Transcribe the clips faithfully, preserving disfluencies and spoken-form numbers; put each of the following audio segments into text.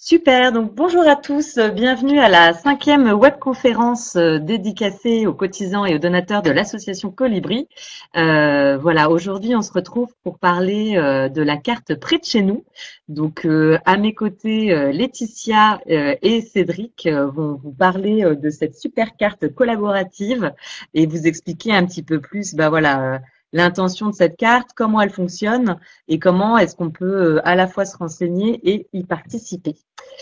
Super, donc bonjour à tous, euh, bienvenue à la cinquième webconférence euh, dédicacée aux cotisants et aux donateurs de l'association Colibri. Euh, voilà, aujourd'hui on se retrouve pour parler euh, de la carte près de chez nous. Donc euh, à mes côtés, euh, Laetitia euh, et Cédric euh, vont vous parler euh, de cette super carte collaborative et vous expliquer un petit peu plus, bah voilà, euh, l'intention de cette carte, comment elle fonctionne et comment est-ce qu'on peut euh, à la fois se renseigner et y participer.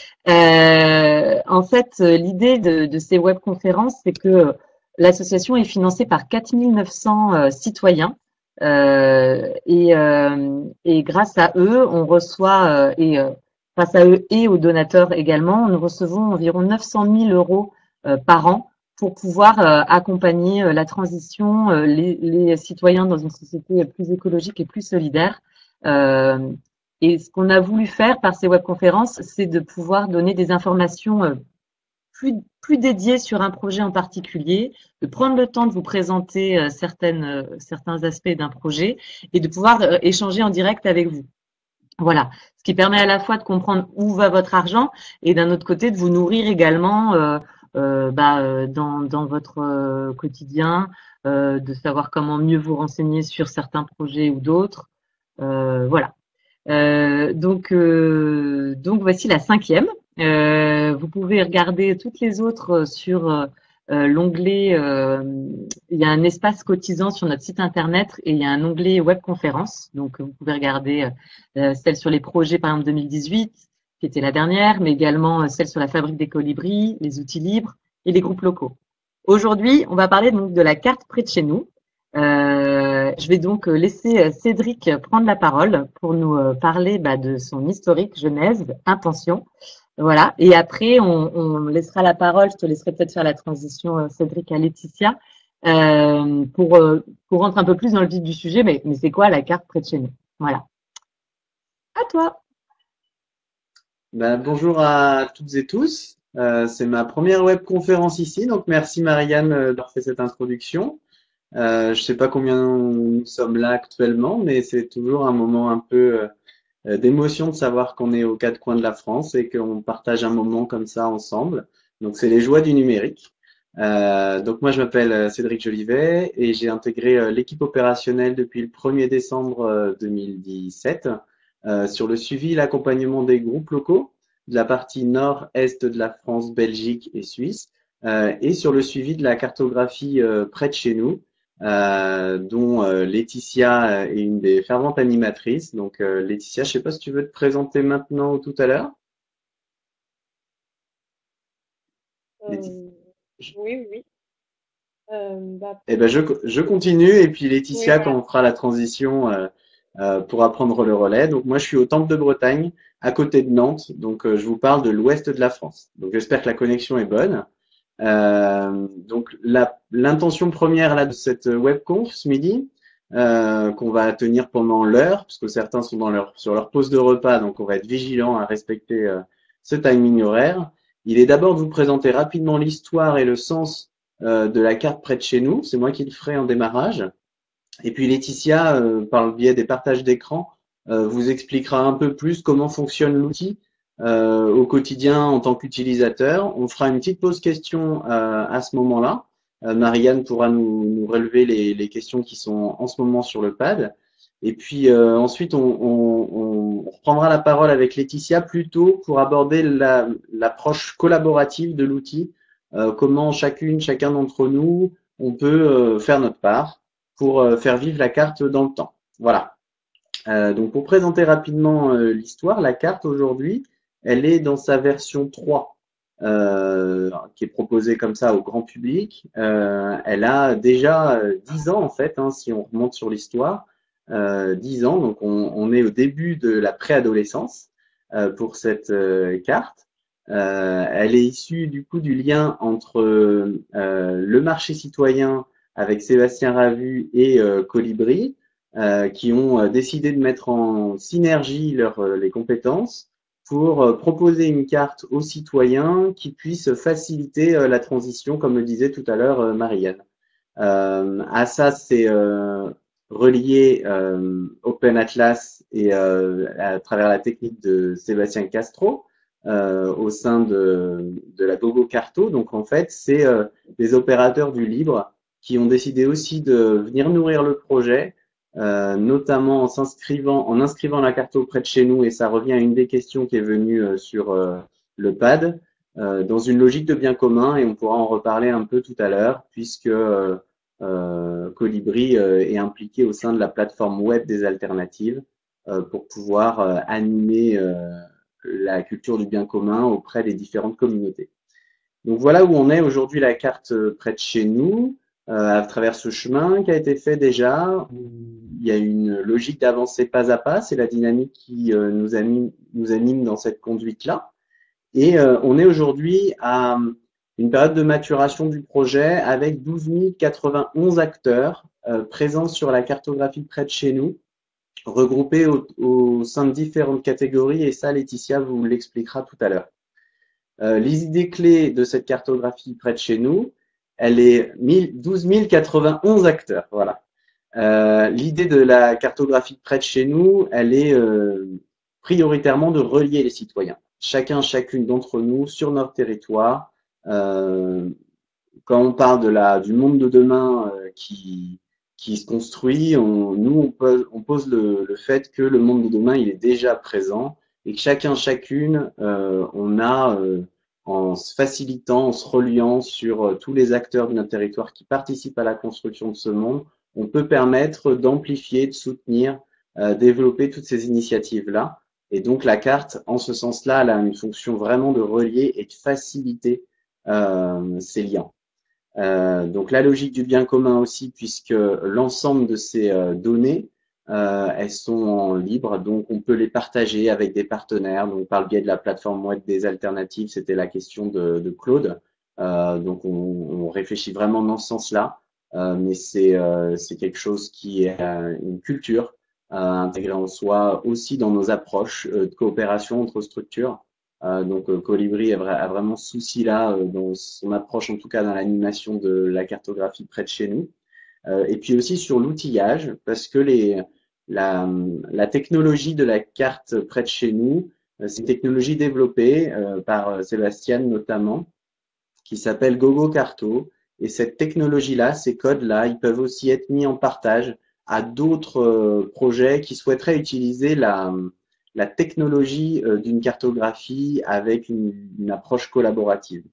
Euh, en fait, euh, l'idée de, de ces webconférences, c'est que l'association est financée par quatre mille neuf cents euh, citoyens euh, et, euh, et grâce à eux, on reçoit euh, et euh, grâce à eux et aux donateurs également, nous recevons environ neuf cent mille euros euh, par an pour pouvoir euh, accompagner euh, la transition, euh, les, les citoyens dans une société plus écologique et plus solidaire. Euh, et ce qu'on a voulu faire par ces webconférences, c'est de pouvoir donner des informations euh, plus, plus dédiées sur un projet en particulier, de prendre le temps de vous présenter euh, certaines, euh, certains aspects d'un projet et de pouvoir euh, échanger en direct avec vous. Voilà, ce qui permet à la fois de comprendre où va votre argent et d'un autre côté de vous nourrir également euh, euh, bah, euh, dans, dans votre euh, quotidien, euh, de savoir comment mieux vous renseigner sur certains projets ou d'autres. Euh, voilà. Euh, donc, euh, donc voici la cinquième. Euh, vous pouvez regarder toutes les autres sur euh, l'onglet. Euh, il y a un espace cotisant sur notre site internet et il y a un onglet webconférence. Donc, vous pouvez regarder euh, celle sur les projets, par exemple deux mille dix-huit, qui était la dernière, mais également celle sur la fabrique des colibris, les outils libres et les groupes locaux. Aujourd'hui, on va parler donc de la carte près de chez nous. Euh, je vais donc laisser Cédric prendre la parole pour nous parler bah, de son historique, genèse, intention. Voilà. Et après, on, on laissera la parole. Je te laisserai peut-être faire la transition, Cédric, à Laetitia, euh, pour, pour rentrer un peu plus dans le vif du sujet. Mais, mais c'est quoi la carte près de chez nous? Voilà. À toi. Ben, bonjour à toutes et tous. Euh, c'est ma première webconférence ici, donc merci Marianne euh, d'avoir fait cette introduction. Euh, je sais pas combien nous sommes là actuellement, mais c'est toujours un moment un peu euh, d'émotion de savoir qu'on est aux quatre coins de la France et qu'on partage un moment comme ça ensemble. Donc c'est les joies du numérique. Euh, donc moi je m'appelle euh, Cédric Jolivet et j'ai intégré euh, l'équipe opérationnelle depuis le premier décembre euh, deux mille dix-sept euh, sur le suivi et l'accompagnement des groupes locaux de la partie nord-est de la France, Belgique et Suisse, euh, et sur le suivi de la cartographie euh, près de chez nous, euh, dont euh, Laetitia est une des ferventes animatrices. Donc euh, Laetitia, je sais pas si tu veux te présenter maintenant ou tout à l'heure. Laetitia. Euh, oui, oui, oui. Euh, bah, Eh pour ben je, commencer, je continue et puis oui, Laetitia, quand voilà. on fera la transition, euh, euh, pourra prendre le relais. Donc moi, je suis au Temple de Bretagne, à côté de Nantes. Donc euh, je vous parle de l'ouest de la France. Donc j'espère que la connexion est bonne. Euh, donc la- l'intention première là de cette webconf ce midi, euh, qu'on va tenir pendant l'heure, parce que certains sont dans leur, sur leur pause de repas, donc on va être vigilant à respecter euh, ce timing horaire. Il est d'abord de vous présenter rapidement l'histoire et le sens euh, de la carte près de chez nous. C'est moi qui le ferai en démarrage. Et puis Laetitia, euh, par le biais des partages d'écran, euh, vous expliquera un peu plus comment fonctionne l'outil euh, au quotidien en tant qu'utilisateur. On fera une petite pause question euh, à ce moment-là. Euh, Marianne pourra nous, nous relever les, les questions qui sont en ce moment sur le pad. Et puis euh, ensuite, on, on, on reprendra la parole avec Laetitia plutôt pour aborder la- l'approche collaborative de l'outil, euh, comment chacune, chacun d'entre nous, on peut euh, faire notre part pour euh, faire vivre la carte dans le temps. Voilà. Euh, donc pour présenter rapidement euh, l'histoire, la carte aujourd'hui, elle est dans sa version trois, euh, qui est proposée comme ça au grand public. Euh, elle a déjà euh, dix ans en fait, hein, si on remonte sur l'histoire, euh, dix ans, donc on, on est au début de la préadolescence euh, pour cette euh, carte. Euh, elle est issue du coup du lien entre euh, le marché citoyen avec Sébastien Ravu et euh, Colibri, euh, qui ont euh, décidé de mettre en synergie leurs euh, les compétences pour euh, proposer une carte aux citoyens qui puisse faciliter euh, la transition, comme le disait tout à l'heure euh, Marianne. Euh, à ça, c'est euh, relié euh, Open Atlas et euh, à travers la technique de Sébastien Castro. euh, au sein de, de la Gogo Carto. Donc en fait, c'est euh, des opérateurs du libre qui ont décidé aussi de venir nourrir le projet, euh, notamment en s'inscrivant, en inscrivant la carto près de chez nous, et ça revient à une des questions qui est venue euh, sur euh, le pad, euh, dans une logique de bien commun, et on pourra en reparler un peu tout à l'heure, puisque euh, euh, Colibri euh, est impliqué au sein de la plateforme web des alternatives euh, pour pouvoir euh, animer euh, la culture du bien commun auprès des différentes communautés. Donc voilà où on est aujourd'hui, la carte près de chez nous, euh, à travers ce chemin qui a été fait déjà. Il y a une logique d'avancée pas à pas, c'est la dynamique qui euh, nous, anime, nous anime dans cette conduite-là. Et euh, on est aujourd'hui à une période de maturation du projet avec douze mille quatre-vingt-onze acteurs euh, présents sur la cartographie près de chez nous, regroupés au, au sein de différentes catégories, et ça, Laetitia vous l'expliquera tout à l'heure. Euh, les idées clés de cette cartographie près de chez nous, elle est douze mille quatre-vingt-onze acteurs. Voilà. Euh, l'idée de la cartographie près de chez nous, elle est euh, prioritairement de relier les citoyens. Chacun, chacune d'entre nous sur notre territoire. Euh, quand on parle de la, du monde de demain euh, qui, qui se construit, on, nous, on pose, on pose le, le fait que le monde de demain, il est déjà présent et que chacun, chacune, euh, on a, euh, en se facilitant, en se reliant sur euh, tous les acteurs de notre territoire qui participent à la construction de ce monde, on peut permettre d'amplifier, de soutenir, euh, développer toutes ces initiatives-là. Et donc, la carte, en ce sens-là, elle a une fonction vraiment de relier et de faciliter euh, ces liens. Euh, donc la logique du bien commun aussi, puisque l'ensemble de ces euh, données, euh, elles sont en libre, donc on peut les partager avec des partenaires. Donc par le biais de la plateforme web des alternatives, c'était la question de, de Claude. Euh, donc on, on réfléchit vraiment dans ce sens-là, euh, mais c'est euh, c'est quelque chose qui est euh, une culture euh, intégrée en soi, aussi dans nos approches euh, de coopération entre structures. Euh, donc euh, Colibri a, vra a, vraiment ce souci-là euh, dans son approche, en tout cas dans l'animation de la cartographie près de chez nous. Euh, et puis aussi sur l'outillage, parce que les, la, la technologie de la carte près de chez nous, euh, c'est une technologie développée euh, par Sébastien notamment, qui s'appelle Gogo Carto. Et cette technologie-là, ces codes-là, ils peuvent aussi être mis en partage à d'autres euh, projets qui souhaiteraient utiliser la, la technologie euh, d'une cartographie avec une, une approche collaborative.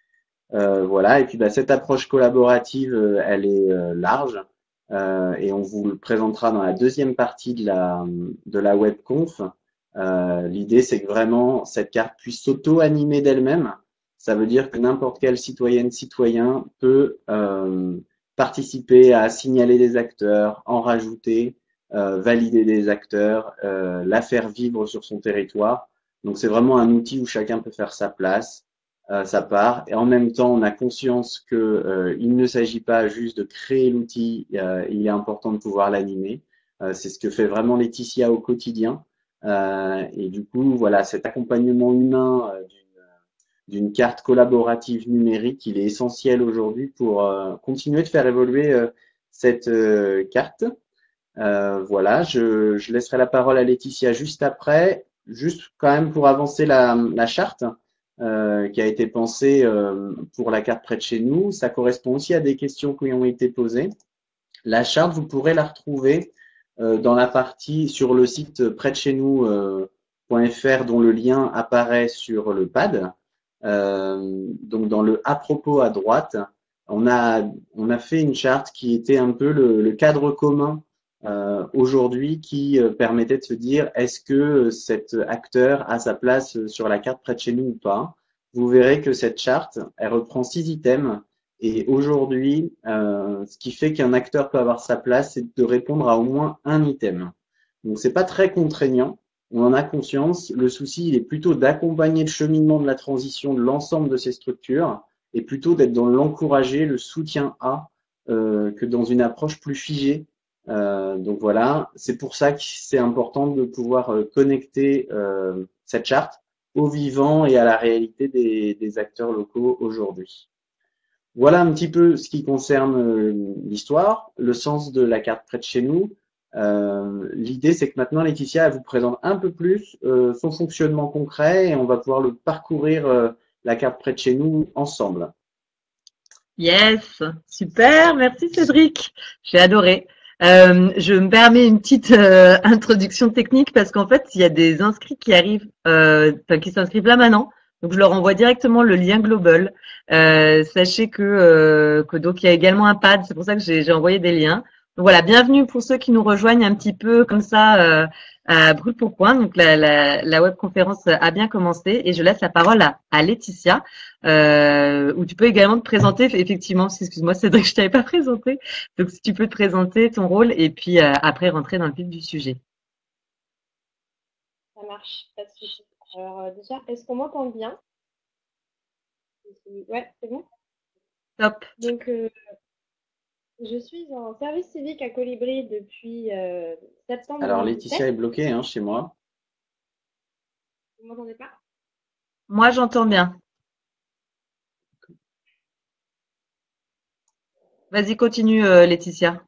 Euh, voilà, et puis bah, cette approche collaborative, euh, elle est euh, large euh, et on vous le présentera dans la deuxième partie de la, de la webconf. Euh, L'idée, c'est que vraiment cette carte puisse s'auto-animer d'elle-même. Ça veut dire que n'importe quel citoyenne, citoyen peut euh, participer à signaler des acteurs, en rajouter, euh, valider des acteurs, euh, la faire vivre sur son territoire. Donc c'est vraiment un outil où chacun peut faire sa place, euh, sa part. Et en même temps, on a conscience que euh, il ne s'agit pas juste de créer l'outil, euh, il est important de pouvoir l'animer. Euh, c'est ce que fait vraiment Laetitia au quotidien. Euh, et du coup, voilà, cet accompagnement humain euh, d'une carte collaborative numérique, il est essentiel aujourd'hui pour euh, continuer de faire évoluer euh, cette euh, carte. Euh, voilà, je, je laisserai la parole à Laetitia juste après, juste quand même pour avancer la, la charte euh, qui a été pensée euh, pour la carte près de chez nous. Ça correspond aussi à des questions qui ont été posées. La charte, vous pourrez la retrouver euh, dans la partie sur le site près de chez nous point fr dont le lien apparaît sur le pad. Euh, donc dans le à propos à droite, on a, on a fait une charte qui était un peu le, le cadre commun euh, aujourd'hui qui euh, permettait de se dire est-ce que cet acteur a sa place sur la carte près de chez nous ou pas. Vous verrez que cette charte, elle reprend six items et aujourd'hui, euh, ce qui fait qu'un acteur peut avoir sa place, c'est de répondre à au moins un item. Donc c'est pas très contraignant. On en a conscience. Le souci, il est plutôt d'accompagner le cheminement de la transition de l'ensemble de ces structures et plutôt d'être dans l'encourager, le soutien à, euh, que dans une approche plus figée. Euh, donc voilà, c'est pour ça que c'est important de pouvoir euh, connecter euh, cette charte au vivant et à la réalité des, des acteurs locaux aujourd'hui. Voilà un petit peu ce qui concerne euh, l'histoire, le sens de la carte près de chez nous. Euh, l'idée, c'est que maintenant, Laetitia, elle vous présente un peu plus euh, son fonctionnement concret et on va pouvoir le parcourir euh, la carte près de chez nous ensemble. Yes, super, merci Cédric, j'ai adoré. Euh, je me permets une petite euh, introduction technique parce qu'en fait, il y a des inscrits qui arrivent, euh, enfin, qui s'inscrivent là maintenant. Donc, je leur envoie directement le lien global. Euh, sachez que, euh, que donc il y a également un pad, c'est pour ça que j'ai j'ai envoyé des liens. Donc voilà, bienvenue pour ceux qui nous rejoignent un petit peu comme ça euh, à brûle pour point. Donc la, la, la webconférence a bien commencé et je laisse la parole à, à Laetitia. Euh, où tu peux également te présenter, effectivement, parce que, excuse-moi, Cédric, je t'avais pas présenté. Donc, si tu peux te présenter ton rôle et puis euh, après rentrer dans le vif du sujet. Ça marche, pas de souci. Alors euh, déjà, est-ce qu'on m'entend bien? Ouais, c'est bon. Top. Donc, euh, je suis en service civique à Colibri depuis euh, septembre Alors, deux mille dix-sept. Laetitia est bloquée hein, chez moi. Vous m'entendez pas? Moi, j'entends bien. Vas-y, continue, euh, Laetitia.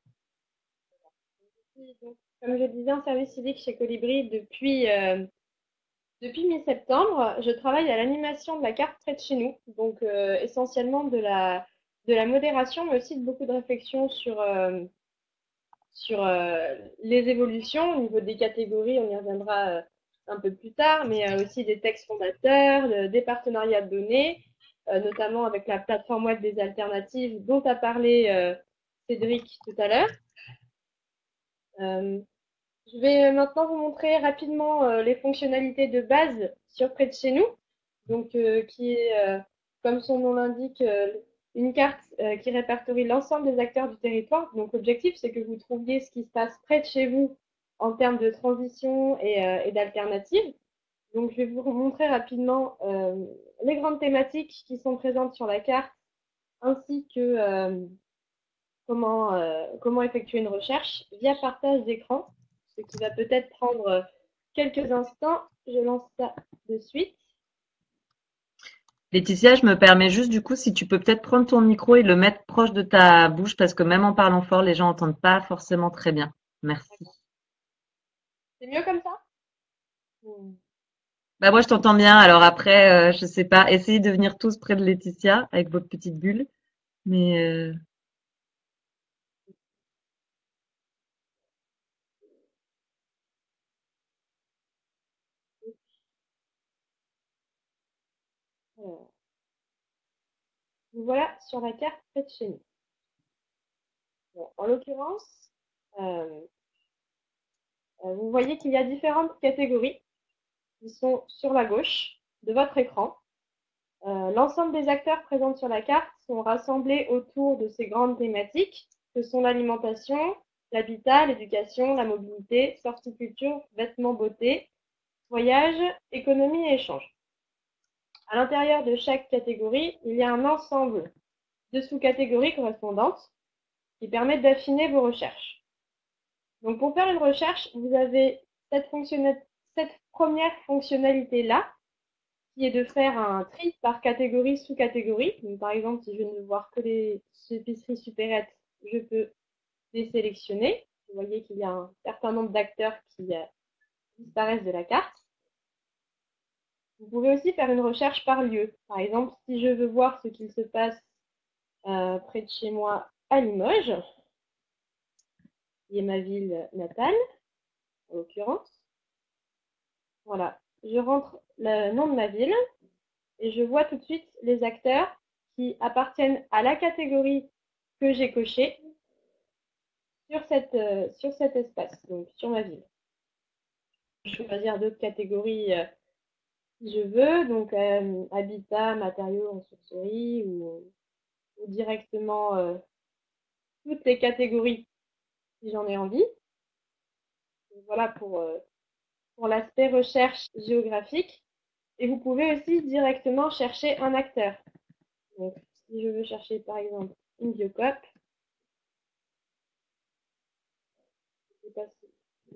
Donc, comme je disais, en service civique chez Colibri depuis, euh, depuis mi-septembre. Je travaille à l'animation de la carte près de chez nous, donc euh, essentiellement de la, de la modération, mais aussi de beaucoup de réflexions sur, euh, sur euh, les évolutions au niveau des catégories. On y reviendra euh, un peu plus tard, mais euh, aussi des textes fondateurs, de, des partenariats de données, euh, notamment avec la plateforme web des alternatives dont a parlé euh, Cédric tout à l'heure. Euh, je vais maintenant vous montrer rapidement euh, les fonctionnalités de base sur Près de chez nous, donc euh, qui est, euh, comme son nom l'indique, euh, une carte euh, qui répertorie l'ensemble des acteurs du territoire. Donc l'objectif, c'est que vous trouviez ce qui se passe près de chez vous en termes de transition et, euh, et d'alternatives. Donc je vais vous montrer rapidement euh, les grandes thématiques qui sont présentes sur la carte, ainsi que euh, comment, euh, comment effectuer une recherche via partage d'écran, ce qui va peut-être prendre quelques instants. Je lance ça de suite. Laetitia, je me permets juste, du coup, si tu peux peut-être prendre ton micro et le mettre proche de ta bouche parce que même en parlant fort, les gens n'entendent pas forcément très bien. Merci. C'est mieux comme ça? Bah, moi, je t'entends bien. Alors après, euh, je sais pas, essayez de venir tous près de Laetitia avec votre petite bulle. Mais euh, Alors, nous voilà sur la carte près de chez nous. Bon, en l'occurrence, euh, euh, vous voyez qu'il y a différentes catégories qui sont sur la gauche de votre écran. Euh, l'ensemble des acteurs présents sur la carte sont rassemblés autour de ces grandes thématiques que sont l'alimentation, l'habitat, l'éducation, la mobilité, horticulture, vêtements, beauté, voyage, économie et échange. À l'intérieur de chaque catégorie, il y a un ensemble de sous-catégories correspondantes qui permettent d'affiner vos recherches. Donc pour faire une recherche, vous avez cette, cette première fonctionnalité-là, qui est de faire un tri par catégorie, sous-catégorie. Donc, par exemple, si je ne veux voir que les épiceries supérettes, je peux les sélectionner. Vous voyez qu'il y a un certain nombre d'acteurs qui euh, disparaissent de la carte. Vous pouvez aussi faire une recherche par lieu. Par exemple, si je veux voir ce qu'il se passe euh, près de chez moi à Limoges, qui est ma ville natale, en l'occurrence. Voilà, je rentre le nom de ma ville et je vois tout de suite les acteurs qui appartiennent à la catégorie que j'ai cochée sur, cette, euh, sur cet espace, donc sur ma ville. Je peux choisir d'autres catégories euh, si je veux, donc euh, habitat, matériaux, ressourcerie ou, ou directement euh, toutes les catégories si j'en ai envie. Donc, voilà pour, euh, pour l'aspect recherche géographique. Et vous pouvez aussi directement chercher un acteur. Donc, si je veux chercher par exemple une Biocop, je sais pas si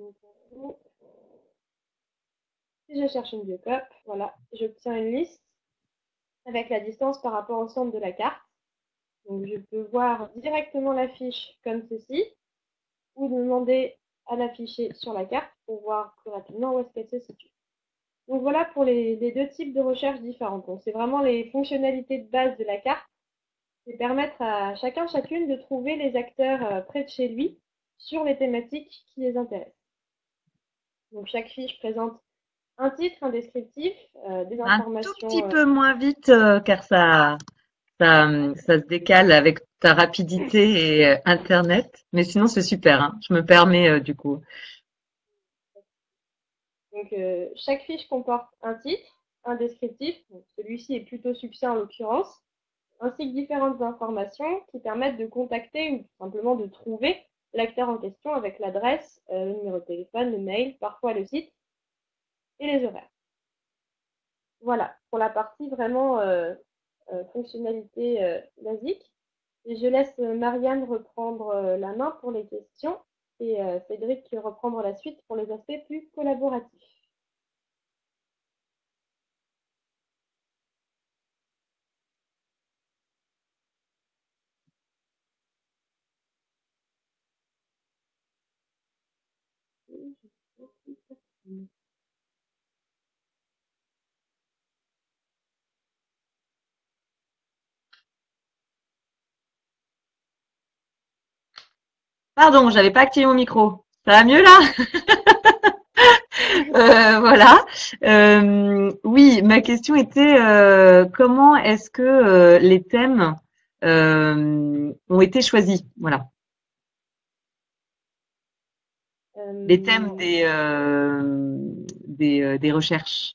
si je cherche une Biocop, voilà, j'obtiens une liste avec la distance par rapport au centre de la carte. Donc, je peux voir directement la fiche comme ceci, ou demander à l'afficher sur la carte pour voir plus rapidement où est-ce qu'elle se situe. Donc voilà pour les, les deux types de recherches différentes. Donc c'est vraiment les fonctionnalités de base de la carte, c'est permettre à chacun, chacune de trouver les acteurs euh, près de chez lui sur les thématiques qui les intéressent. Donc chaque fiche présente un titre, un descriptif, euh, des informations. Un tout petit euh... peu moins vite euh, car ça, ça, ça se décale avec ta rapidité et euh, Internet. Mais sinon, c'est super. Hein. Je me permets euh, du coup. Donc euh, chaque fiche comporte un titre, un descriptif. Celui-ci est plutôt succinct en l'occurrence, ainsi que différentes informations qui permettent de contacter ou simplement de trouver l'acteur en question avec l'adresse, euh, le numéro de téléphone, le mail, parfois le site et les horaires. Voilà, pour la partie vraiment euh, euh, fonctionnalité euh, basique. Et je laisse Marianne reprendre euh, la main pour les questions et euh, Cédric reprendre la suite pour les aspects plus collaboratifs. Pardon, j'avais pas activé mon micro. Ça va mieux là? euh, Voilà. Euh, oui, ma question était euh, comment est-ce que euh, les thèmes euh, ont été choisis? Voilà. Euh... Les thèmes des euh, des, euh, des recherches.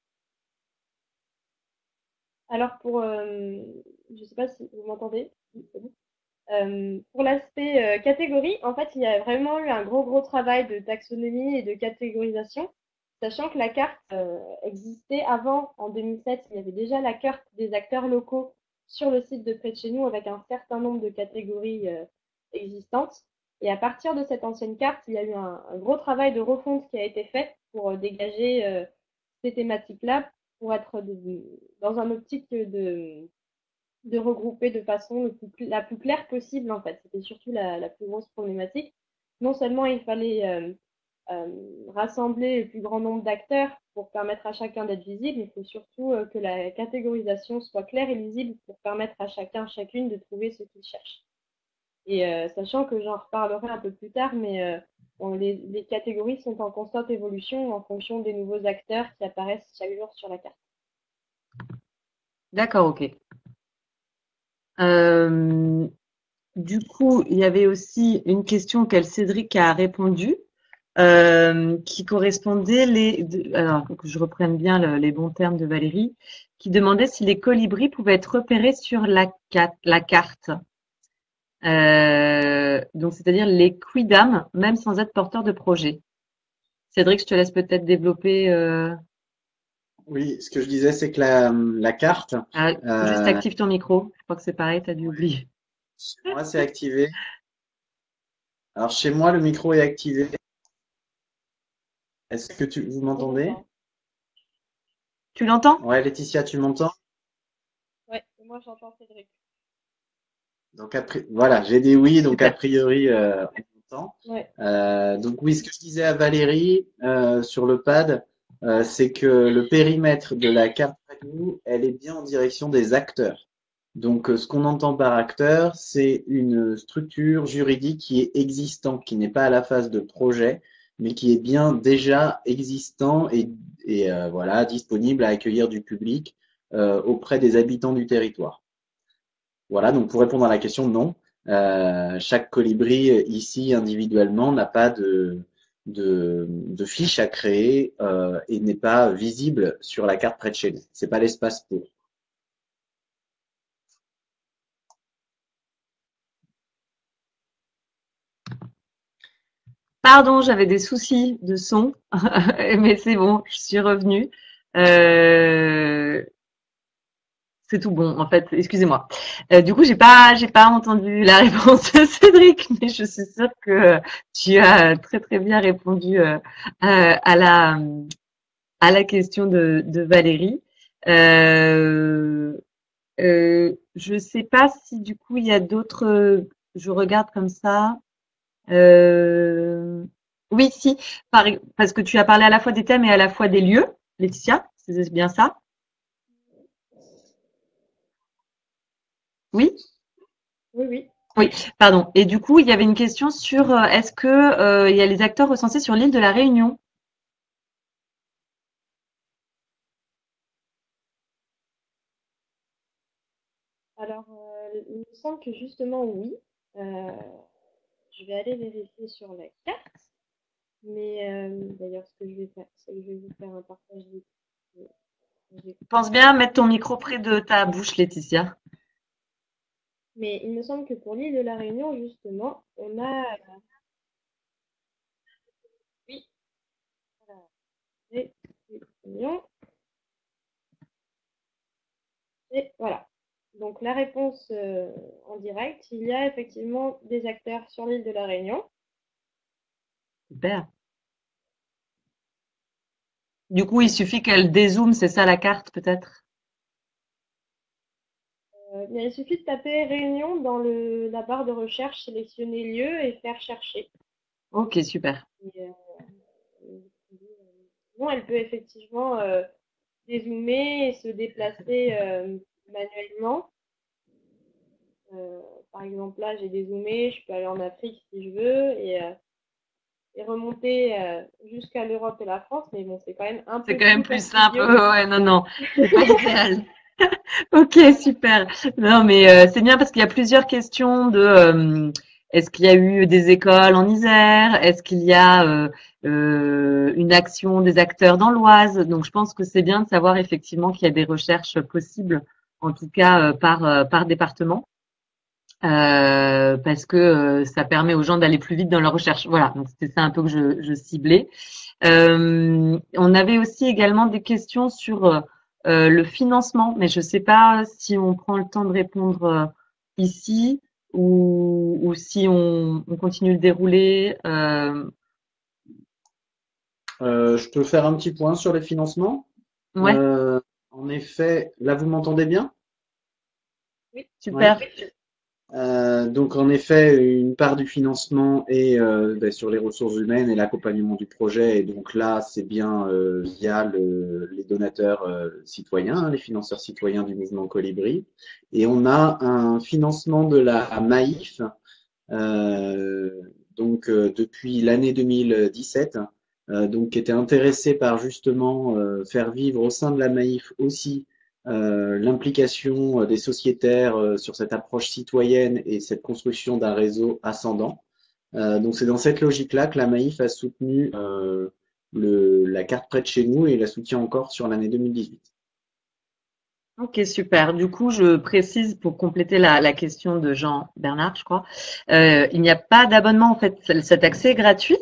Alors pour, euh, je sais pas si vous m'entendez. C'est bon. Euh, pour l'aspect euh, catégorie, en fait, il y a vraiment eu un gros gros travail de taxonomie et de catégorisation, sachant que la carte euh, existait avant, en deux mille sept, il y avait déjà la carte des acteurs locaux sur le site de près de chez nous avec un certain nombre de catégories euh, existantes. Et à partir de cette ancienne carte, il y a eu un, un gros travail de refonte qui a été fait pour euh, dégager euh, ces thématiques-là, pour être de, dans un optique de de regrouper de façon le plus, la plus claire possible, en fait. C'était surtout la, la plus grosse problématique. Non seulement il fallait euh, euh, rassembler le plus grand nombre d'acteurs pour permettre à chacun d'être visible, il faut surtout euh, que la catégorisation soit claire et lisible pour permettre à chacun, chacune de trouver ce qu'il cherche. Et euh, sachant que j'en reparlerai un peu plus tard, mais euh, bon, les, les catégories sont en constante évolution en fonction des nouveaux acteurs qui apparaissent chaque jour sur la carte. D'accord, ok. Euh, du coup, il y avait aussi une question auquel Cédric a répondu, euh, qui correspondait les, alors que je reprenne bien le, les bons termes de Valérie, qui demandait si les colibris pouvaient être repérés sur la, la carte. Euh, donc, c'est-à-dire les quidam, même sans être porteur de projet. Cédric, je te laisse peut-être développer. Euh... Oui, ce que je disais, c'est que la, la carte. Ah, euh, juste active ton micro. Je crois que c'est pareil, tu as dû oublier. Chez moi, c'est activé. Alors, chez moi, le micro est activé. Est-ce que tu, vous m'entendez? Tu l'entends? Ouais, Laetitia, tu m'entends? Ouais, moi j'entends Cédric. Donc, après, voilà, j'ai dit oui, donc Super. A priori, euh, on m'entend. Ouais. Euh, donc, oui, ce que je disais à Valérie euh, sur le pad, euh, c'est que le périmètre de la carte nous, elle est bien en direction des acteurs. Donc, ce qu'on entend par acteur, c'est une structure juridique qui est existante, qui n'est pas à la phase de projet, mais qui est bien déjà existant et, et euh, voilà, disponible à accueillir du public euh, auprès des habitants du territoire. Voilà, donc pour répondre à la question, non. Euh, chaque colibri ici individuellement n'a pas de, de, de fiche à créer euh, et n'est pas visible sur la carte près de chez nous. C'est pas l'espace pour. Pardon, j'avais des soucis de son, mais c'est bon, je suis revenue. Euh... C'est tout bon, en fait. Excusez-moi. Euh, du coup, j'ai pas, j'ai pas entendu la réponse de Cédric, mais je suis sûre que tu as très très bien répondu euh, à, à la à la question de, de Valérie. Euh, euh, je sais pas si du coup il y a d'autres. Je regarde comme ça. Euh, Oui, si, par- parce que tu as parlé à la fois des thèmes et à la fois des lieux, Laetitia, c'est bien ça? Oui? Oui, oui. Oui, pardon. Et du coup, il y avait une question sur euh, est-ce que euh, il y a les acteurs recensés sur l'île de la Réunion? Alors, euh, il me semble que justement, oui. Euh, je vais aller vérifier sur la carte. Mais euh, d'ailleurs, ce que je vais faire, c'est que je vais vous faire un partage d'écran. Pense bien à mettre ton micro près de ta bouche, Laetitia. Mais il me semble que pour l'île de la Réunion, justement, on a, oui, voilà, des Réunion. Et voilà. Donc la réponse euh, en direct, il y a effectivement des acteurs sur l'île de la Réunion. Super. Du coup, il suffit qu'elle dézoome, c'est ça la carte peut-être? Euh, mais il suffit de taper Réunion dans le, la barre de recherche, sélectionner lieu et faire chercher. Ok, super. Et, euh, sinon, elle peut effectivement euh, dézoomer et se déplacer euh, manuellement. Euh, par exemple, là, j'ai dézoomé, je peux aller en Afrique si je veux et, euh, et remonter euh, jusqu'à l'Europe et la France, mais bon, c'est quand même un C'est peu quand même plus plus simple. fastidieux. Ouais, ouais, non, non, c'est pas idéal. Ok, super. Non, mais euh, c'est bien parce qu'il y a plusieurs questions de euh, est-ce qu'il y a eu des écoles en Isère? Est-ce qu'il y a euh, euh, une action des acteurs dans l'Oise? Donc, je pense que c'est bien de savoir effectivement qu'il y a des recherches possibles, en tout cas euh, par euh, par département, euh, parce que euh, ça permet aux gens d'aller plus vite dans leur recherche. Voilà, donc c'était ça un peu que je, je ciblais. Euh, on avait aussi également des questions sur euh, euh, le financement, mais je ne sais pas si on prend le temps de répondre euh, ici ou, ou si on, on continue de dérouler. Euh, Euh, je peux faire un petit point sur les financements. ouais, Euh, En effet, là vous m'entendez bien? Oui, Ouais. super. Euh, donc en effet, une part du financement est euh, ben, sur les ressources humaines et l'accompagnement du projet. Et donc là, c'est bien euh, via le- les donateurs euh, citoyens, hein, les financeurs citoyens du mouvement Colibri. Et on a un financement de la Maïf, euh, donc euh, depuis l'année deux mille dix-sept, euh, donc qui était intéressé par justement euh, faire vivre au sein de la Maïf aussi euh, l'implication euh, des sociétaires euh, sur cette approche citoyenne et cette construction d'un réseau ascendant. Euh, donc c'est dans cette logique-là que la Maïf a soutenu euh, le, la carte près de chez nous et la soutient encore sur l'année deux mille dix-huit. Ok, super. Du coup, je précise pour compléter la, la question de Jean Bernard, je crois. Euh, il n'y a pas d'abonnement en fait. Cet accès est gratuit.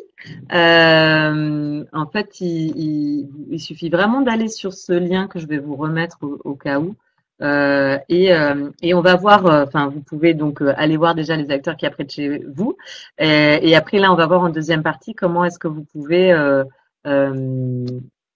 Euh, en fait, il, il- il suffit vraiment d'aller sur ce lien que je vais vous remettre au, au cas où. Euh, et, euh, et on va voir. euh, Enfin, vous pouvez donc euh, aller voir déjà les acteurs qui apprêtent chez vous. Et, et après, là, on va voir en deuxième partie comment est-ce que vous pouvez euh, euh,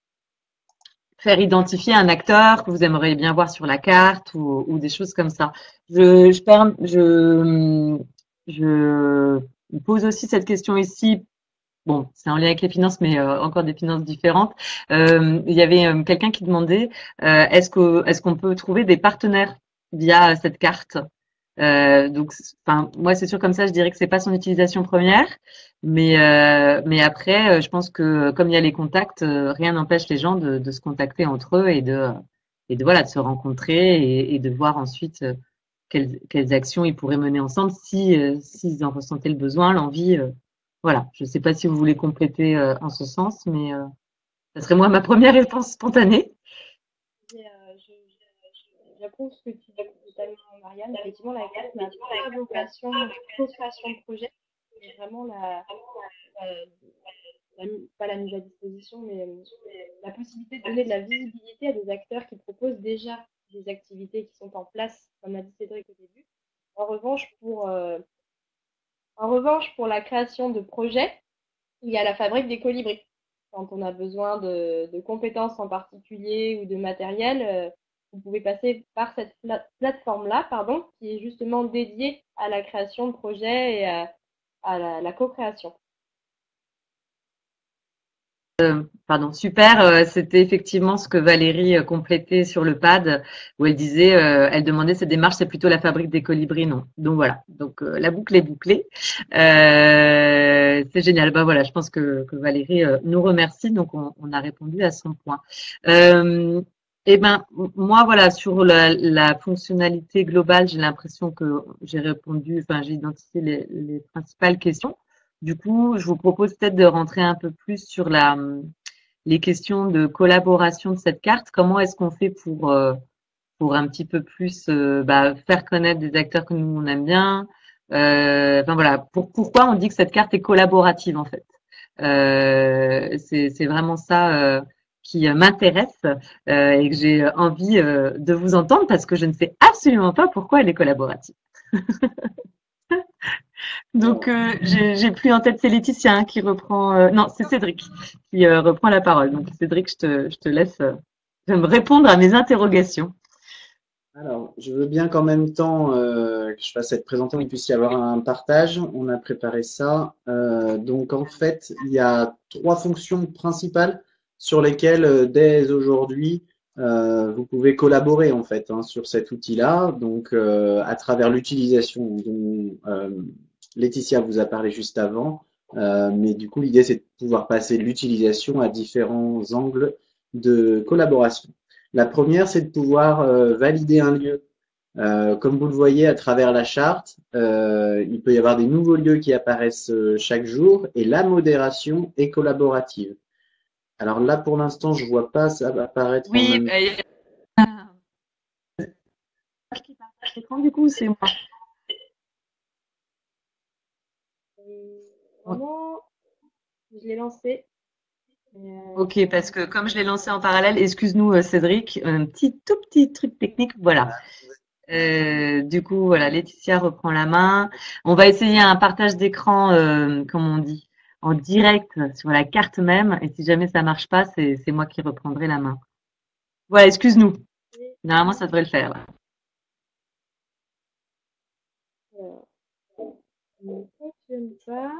faire identifier un acteur que vous aimeriez bien voir sur la carte ou, ou des choses comme ça. Je, je, perm- je, je pose aussi cette question ici. Bon, c'est en lien avec les finances, mais euh, encore des finances différentes. Euh, il y avait euh, quelqu'un qui demandait euh, est-ce que est-ce qu'on peut trouver des partenaires via cette carte? Euh, donc, enfin, moi, c'est sûr comme ça, je dirais que c'est pas son utilisation première, mais euh, mais après, euh, je pense que comme il y a les contacts, euh, rien n'empêche les gens de, de se contacter entre eux et de et de voilà de se rencontrer et, et de voir ensuite euh, quelles quelles actions ils pourraient mener ensemble si euh, s'ils en ressentaient le besoin, l'envie. Euh, voilà. Je sais pas si vous voulez compléter euh, en ce sens, mais euh, ça serait moi ma première réponse spontanée. et, euh, je- je- j'approuve ce que tu dis totalement, Marianne. Effectivement, la carte n'a pas vocation de co-création de projet, mais vraiment la, la- la- pas la mise à disposition, mais euh, la possibilité de donner de la visibilité à des acteurs qui proposent déjà des activités qui sont en place, comme l'a dit Cédric au début. En revanche, pour, euh, en revanche, pour la création de projets, il y a la fabrique des colibris. Quand on a besoin de, de compétences en particulier ou de matériel, euh, vous pouvez passer par cette pla- plateforme-là, pardon, qui est justement dédiée à la création de projets et à, à la, la co-création. Pardon, super. euh, C'était effectivement ce que Valérie euh, complétait sur le pad, où elle disait, euh, elle demandait cette démarche, c'est plutôt la fabrique des colibris, non. Donc voilà. Donc euh, la boucle est bouclée. Euh, c'est génial. Bah voilà, je pense que, que Valérie euh, nous remercie. Donc on, on a répondu à son point. Euh, et ben moi voilà, sur la, la fonctionnalité globale, j'ai l'impression que j'ai répondu, enfin j'ai identifié les, les principales questions. Du coup, je vous propose peut-être de rentrer un peu plus sur la, les questions de collaboration de cette carte. Comment est-ce qu'on fait pour, euh, pour un petit peu plus euh, bah, faire connaître des acteurs que nous on aime bien. Euh, enfin voilà, pour, pourquoi on dit que cette carte est collaborative en fait. Euh, c'est, c'est vraiment ça euh, qui euh, m'intéresse euh, et que j'ai envie euh, de vous entendre parce que je ne sais absolument pas pourquoi elle est collaborative. Donc, euh, j'ai j'ai plus en tête, c'est Laetitia hein, qui reprend. Euh, non, c'est Cédric qui euh, reprend la parole. Donc, Cédric, je te, je te laisse euh, me répondre à mes interrogations. Alors, je veux bien qu'en même temps euh, que je fasse cette présentation, il puisse y avoir un partage. On a préparé ça. Euh, donc, en fait, il y a trois fonctions principales sur lesquelles, euh, dès aujourd'hui, euh, vous pouvez collaborer en fait hein, sur cet outil-là. Donc, euh, à travers l'utilisation dont euh, Laetitia vous a parlé juste avant. Euh, mais du coup, l'idée, c'est de pouvoir passer de l'utilisation à différents angles de collaboration. La première, c'est de pouvoir euh, valider un lieu. Euh, comme vous le voyez à travers la charte, euh, il peut y avoir des nouveaux lieux qui apparaissent euh, chaque jour et la modération est collaborative. Alors là, pour l'instant, je vois pas ça apparaître en Oui, même euh, qui partage l'écran, du coup, c'est moi. Et vraiment, je l'ai lancé. Euh, Ok, parce que comme je l'ai lancé en parallèle, excuse-nous euh, Cédric, un petit tout petit truc technique, voilà. Euh, du coup, voilà, Laetitia reprend la main. On va essayer un partage d'écran, euh, comme on dit, en direct sur la carte même. Et si jamais ça marche pas, c'est c'est moi qui reprendrai la main. Voilà, excuse-nous. Normalement, ça devrait le faire. Là. alors, ça ne fonctionne pas.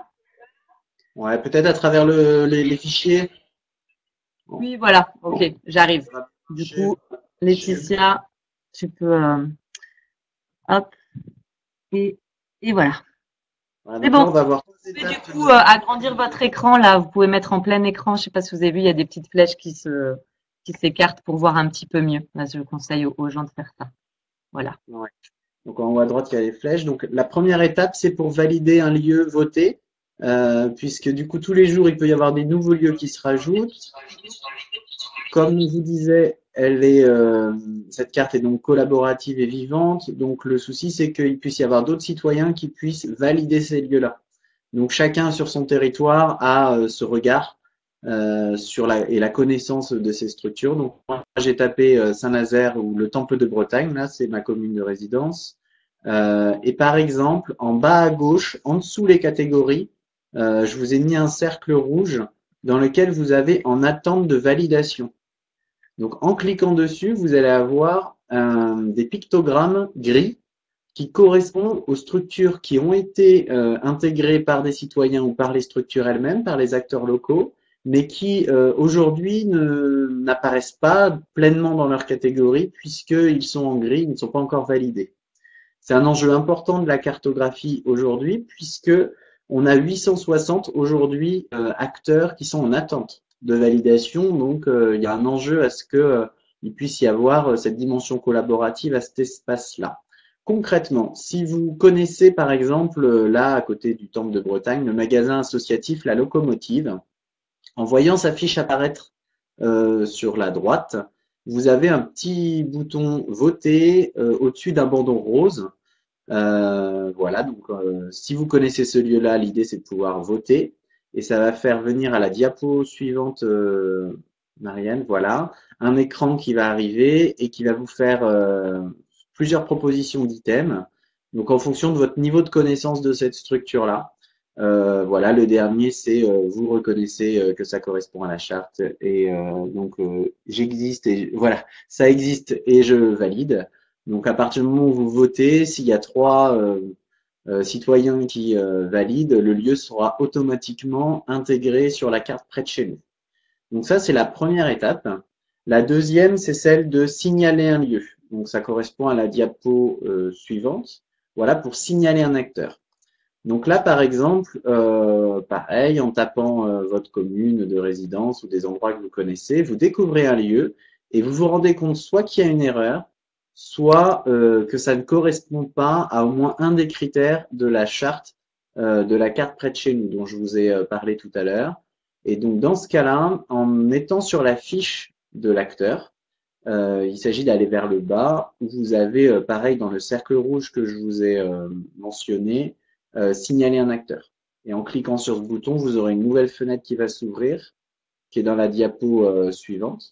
Ouais, peut-être à travers le, les, les fichiers. Oui, voilà. Ok, j'arrive. Du coup, Laetitia, tu peux, euh, hop, et, et voilà. Voilà, C'est donc là, bon. on va voir. Vous pouvez du coup euh, agrandir votre écran. Là, vous pouvez mettre en plein écran. Je sais pas si vous avez vu, il y a des petites flèches qui se, qui s'écartent pour voir un petit peu mieux. Là, je conseille aux, aux gens de faire ça. Voilà. Ouais. Donc en haut à droite, il y a les flèches. Donc la première étape, c'est pour valider un lieu voté, euh, puisque du coup, tous les jours, il peut y avoir des nouveaux lieux qui se rajoutent. Comme je vous disais, elle est, euh, cette carte est donc collaborative et vivante. Donc le souci, c'est qu'il puisse y avoir d'autres citoyens qui puissent valider ces lieux-là. Donc chacun sur son territoire a euh, ce regard euh, sur la, et la connaissance de ces structures. Donc moi, j'ai tapé euh, Saint-Nazaire ou le Temple de Bretagne, là c'est ma commune de résidence. Euh, et par exemple, en bas à gauche, en dessous les catégories, euh, je vous ai mis un cercle rouge dans lequel vous avez en attente de validation. Donc en cliquant dessus, vous allez avoir euh, des pictogrammes gris qui correspondent aux structures qui ont été euh, intégrées par des citoyens ou par les structures elles-mêmes, par les acteurs locaux, mais qui euh, aujourd'hui n'apparaissent pas pleinement dans leur catégorie puisqu'ils sont en gris, ils ne sont pas encore validés. C'est un enjeu important de la cartographie aujourd'hui puisque on a huit cent soixante aujourd'hui euh, acteurs qui sont en attente de validation. Donc, euh, il y a un enjeu à ce qu'il euh, puisse y avoir euh, cette dimension collaborative à cet espace-là. Concrètement, si vous connaissez par exemple là à côté du Temple de Bretagne le magasin associatif La Locomotive, en voyant sa fiche apparaître euh, sur la droite, vous avez un petit bouton voter euh, au-dessus d'un bandeau rose. Euh, voilà, donc euh, si vous connaissez ce lieu-là, l'idée c'est de pouvoir voter et ça va faire venir à la diapo suivante, euh, Marianne, voilà, un écran qui va arriver et qui va vous faire euh, plusieurs propositions d'items. Donc en fonction de votre niveau de connaissance de cette structure-là. Euh, voilà, le dernier c'est euh, vous reconnaissez euh, que ça correspond à la charte et euh, donc euh, j'existe et voilà, ça existe et je valide. Donc à partir du moment où vous votez, s'il y a trois euh, euh, citoyens qui euh, valident, le lieu sera automatiquement intégré sur la carte près de chez nous. Donc ça, c'est la première étape. La deuxième, c'est celle de signaler un lieu. Donc ça correspond à la diapo euh, suivante. Voilà, pour signaler un acteur. Donc là, par exemple, euh, pareil, en tapant euh, votre commune de résidence ou des endroits que vous connaissez, vous découvrez un lieu et vous vous rendez compte soit qu'il y a une erreur, soit euh, que ça ne correspond pas à au moins un des critères de la charte euh, de la carte près de chez nous, dont je vous ai euh, parlé tout à l'heure. Et donc, dans ce cas-là, en étant sur la fiche de l'acteur, euh, il s'agit d'aller vers le bas, où vous avez, euh, pareil, dans le cercle rouge que je vous ai euh, mentionné, euh, signaler un acteur. Et en cliquant sur ce bouton, vous aurez une nouvelle fenêtre qui va s'ouvrir, qui est dans la diapo euh, suivante,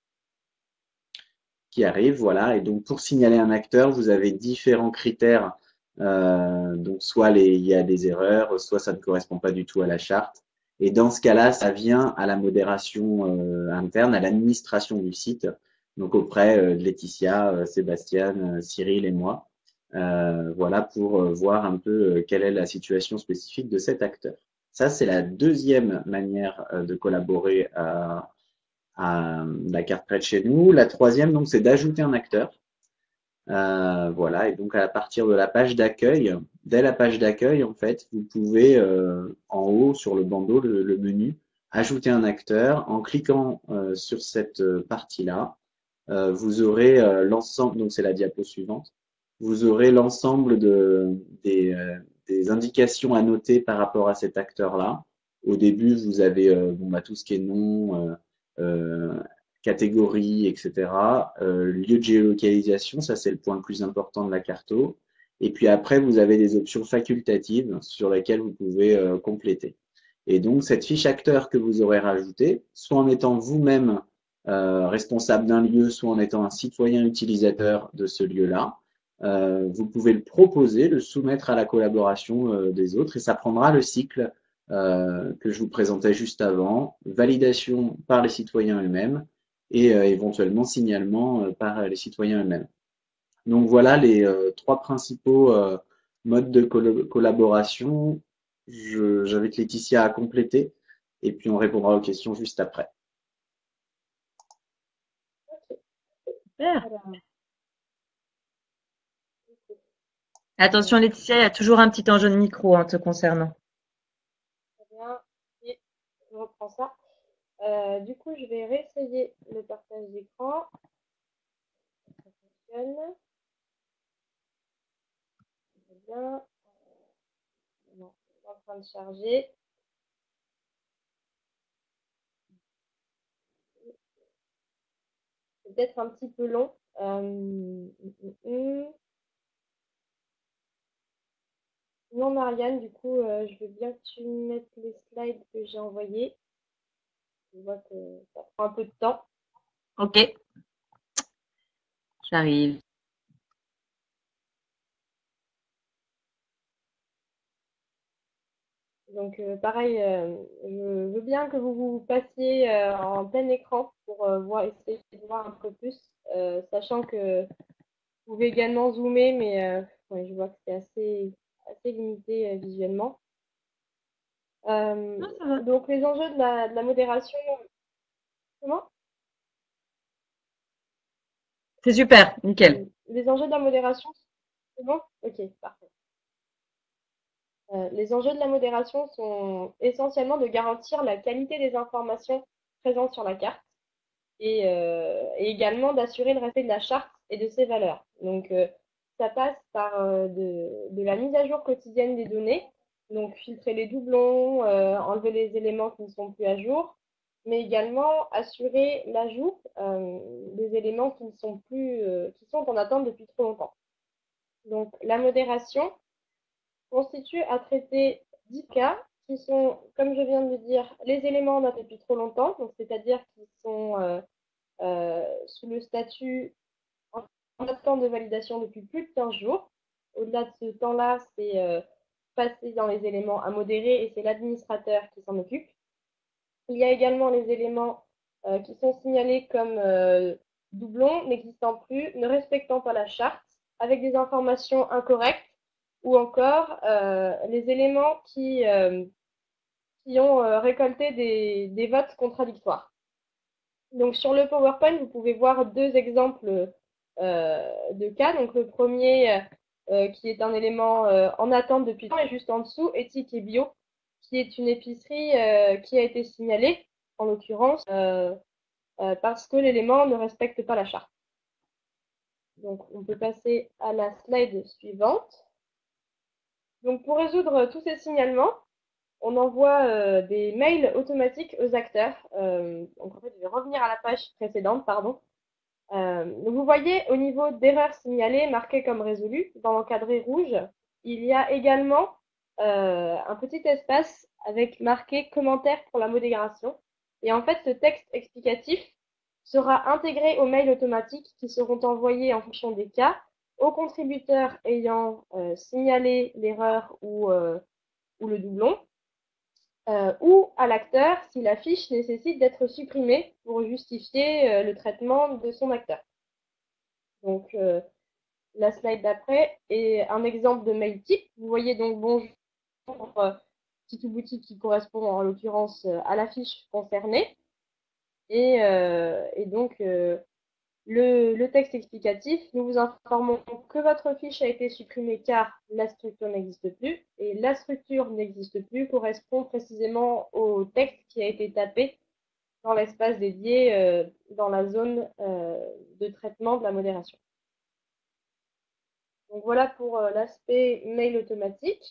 qui arrive, voilà. Et donc, pour signaler un acteur, vous avez différents critères. Euh, donc, soit les, il y a des erreurs, soit ça ne correspond pas du tout à la charte. Et dans ce cas-là, ça vient à la modération euh, interne, à l'administration du site, donc auprès euh, de Laetitia, euh, Sébastien, euh, Cyril et moi. Euh, voilà, pour euh, voir un peu euh, quelle est la situation spécifique de cet acteur. Ça, c'est la deuxième manière euh, de collaborer à, à la carte près de chez nous. La troisième, donc, c'est d'ajouter un acteur. Euh, voilà, et donc à partir de la page d'accueil, dès la page d'accueil, en fait, vous pouvez euh, en haut sur le bandeau, le, le menu, ajouter un acteur. En cliquant euh, sur cette partie-là, euh, vous aurez euh, l'ensemble, donc c'est la diapo suivante, vous aurez l'ensemble de, des, euh, des indications à noter par rapport à cet acteur-là. Au début, vous avez euh, bon, bah, tout ce qui est nom, euh, euh, catégorie, et cetera. Euh, lieu de géolocalisation, ça c'est le point le plus important de la carto. Et puis après, vous avez des options facultatives sur lesquelles vous pouvez euh, compléter. Et donc, cette fiche acteur que vous aurez rajoutée, soit en étant vous-même euh, responsable d'un lieu, soit en étant un citoyen utilisateur de ce lieu-là, euh, vous pouvez le proposer, le soumettre à la collaboration euh, des autres et ça prendra le cycle euh, que je vous présentais juste avant, validation par les citoyens eux-mêmes et euh, éventuellement signalement euh, par les citoyens eux-mêmes. Donc voilà les euh, trois principaux euh, modes de col collaboration. J'invite Laetitia à compléter et puis on répondra aux questions juste après. Super. Alors, Attention Laetitia, il y a toujours un petit enjeu de micro hein, te concernant. très bien. Et je reprends ça. Euh, du coup, je vais réessayer le partage d'écran. Ça fonctionne. Très bien. Non, c'est en train de charger. C'est peut-être un petit peu long. Euh, hum, hum, hum. Non, Marianne, du coup, euh, je veux bien que tu mettes les slides que j'ai envoyés. Je vois que ça prend un peu de temps. Ok, j'arrive. Donc, euh, pareil, euh, je veux bien que vous vous passiez euh, en plein écran pour euh, voir, essayer de voir un peu plus, euh, sachant que vous pouvez également zoomer, mais euh, ouais, je vois que c'est assez, assez limité euh, visuellement. Euh, Non, ça va. donc, les enjeux de la, de la modération, comment? C'est super, nickel. Euh, les enjeux de la modération, c'est bon? Ok, parfait. Euh, les enjeux de la modération sont essentiellement de garantir la qualité des informations présentes sur la carte et, euh, et également d'assurer le respect de la charte et de ses valeurs. Donc, euh, ça passe par euh, de, de la mise à jour quotidienne des données, donc filtrer les doublons, euh, enlever les éléments qui ne sont plus à jour, mais également assurer l'ajout euh, des éléments qui ne sont plus, euh, qui sont en attente depuis trop longtemps. Donc, la modération constitue à traiter dix cas qui sont, comme je viens de le dire, les éléments en attente depuis trop longtemps, donc c'est-à-dire qui sont euh, euh, sous le statut en, en attente de validation depuis plus de quinze jours. Au-delà de ce temps-là, c'est euh, passé dans les éléments à modérer et c'est l'administrateur qui s'en occupe. Il y a également les éléments euh, qui sont signalés comme euh, doublons, n'existant plus, ne respectant pas la charte, avec des informations incorrectes, ou encore euh, les éléments qui, euh, qui ont euh, récolté des, des votes contradictoires. Donc sur le PowerPoint, vous pouvez voir deux exemples euh, de cas. Donc le premier euh, qui est un élément euh, en attente depuis longtemps et juste en dessous, éthique et bio, qui est une épicerie euh, qui a été signalée, en l'occurrence, euh, euh, parce que l'élément ne respecte pas la charte. Donc on peut passer à la slide suivante. Donc pour résoudre tous ces signalements, on envoie euh, des mails automatiques aux acteurs. Euh, donc en fait, je vais revenir à la page précédente, pardon. Euh, donc vous voyez au niveau d'erreurs signalées marquées comme résolues, dans l'encadré rouge, il y a également euh, un petit espace avec marqué commentaire pour la modération. Et en fait, ce texte explicatif sera intégré aux mails automatiques qui seront envoyés en fonction des cas aux contributeurs ayant euh, signalé l'erreur ou, euh, ou le doublon, euh, ou à l'acteur si la fiche nécessite d'être supprimée pour justifier euh, le traitement de son acteur. Donc, euh, la slide d'après est un exemple de mail type. Vous voyez donc bonjour, euh, petit ou boutique qui correspond en l'occurrence euh, à la fiche concernée. Et, euh, et donc, euh, le, le texte explicatif, nous vous informons que votre fiche a été supprimée car la structure n'existe plus. Et la structure n'existe plus correspond précisément au texte qui a été tapé dans l'espace dédié euh, dans la zone euh, de traitement de la modération. Donc voilà pour euh, l'aspect mail automatique.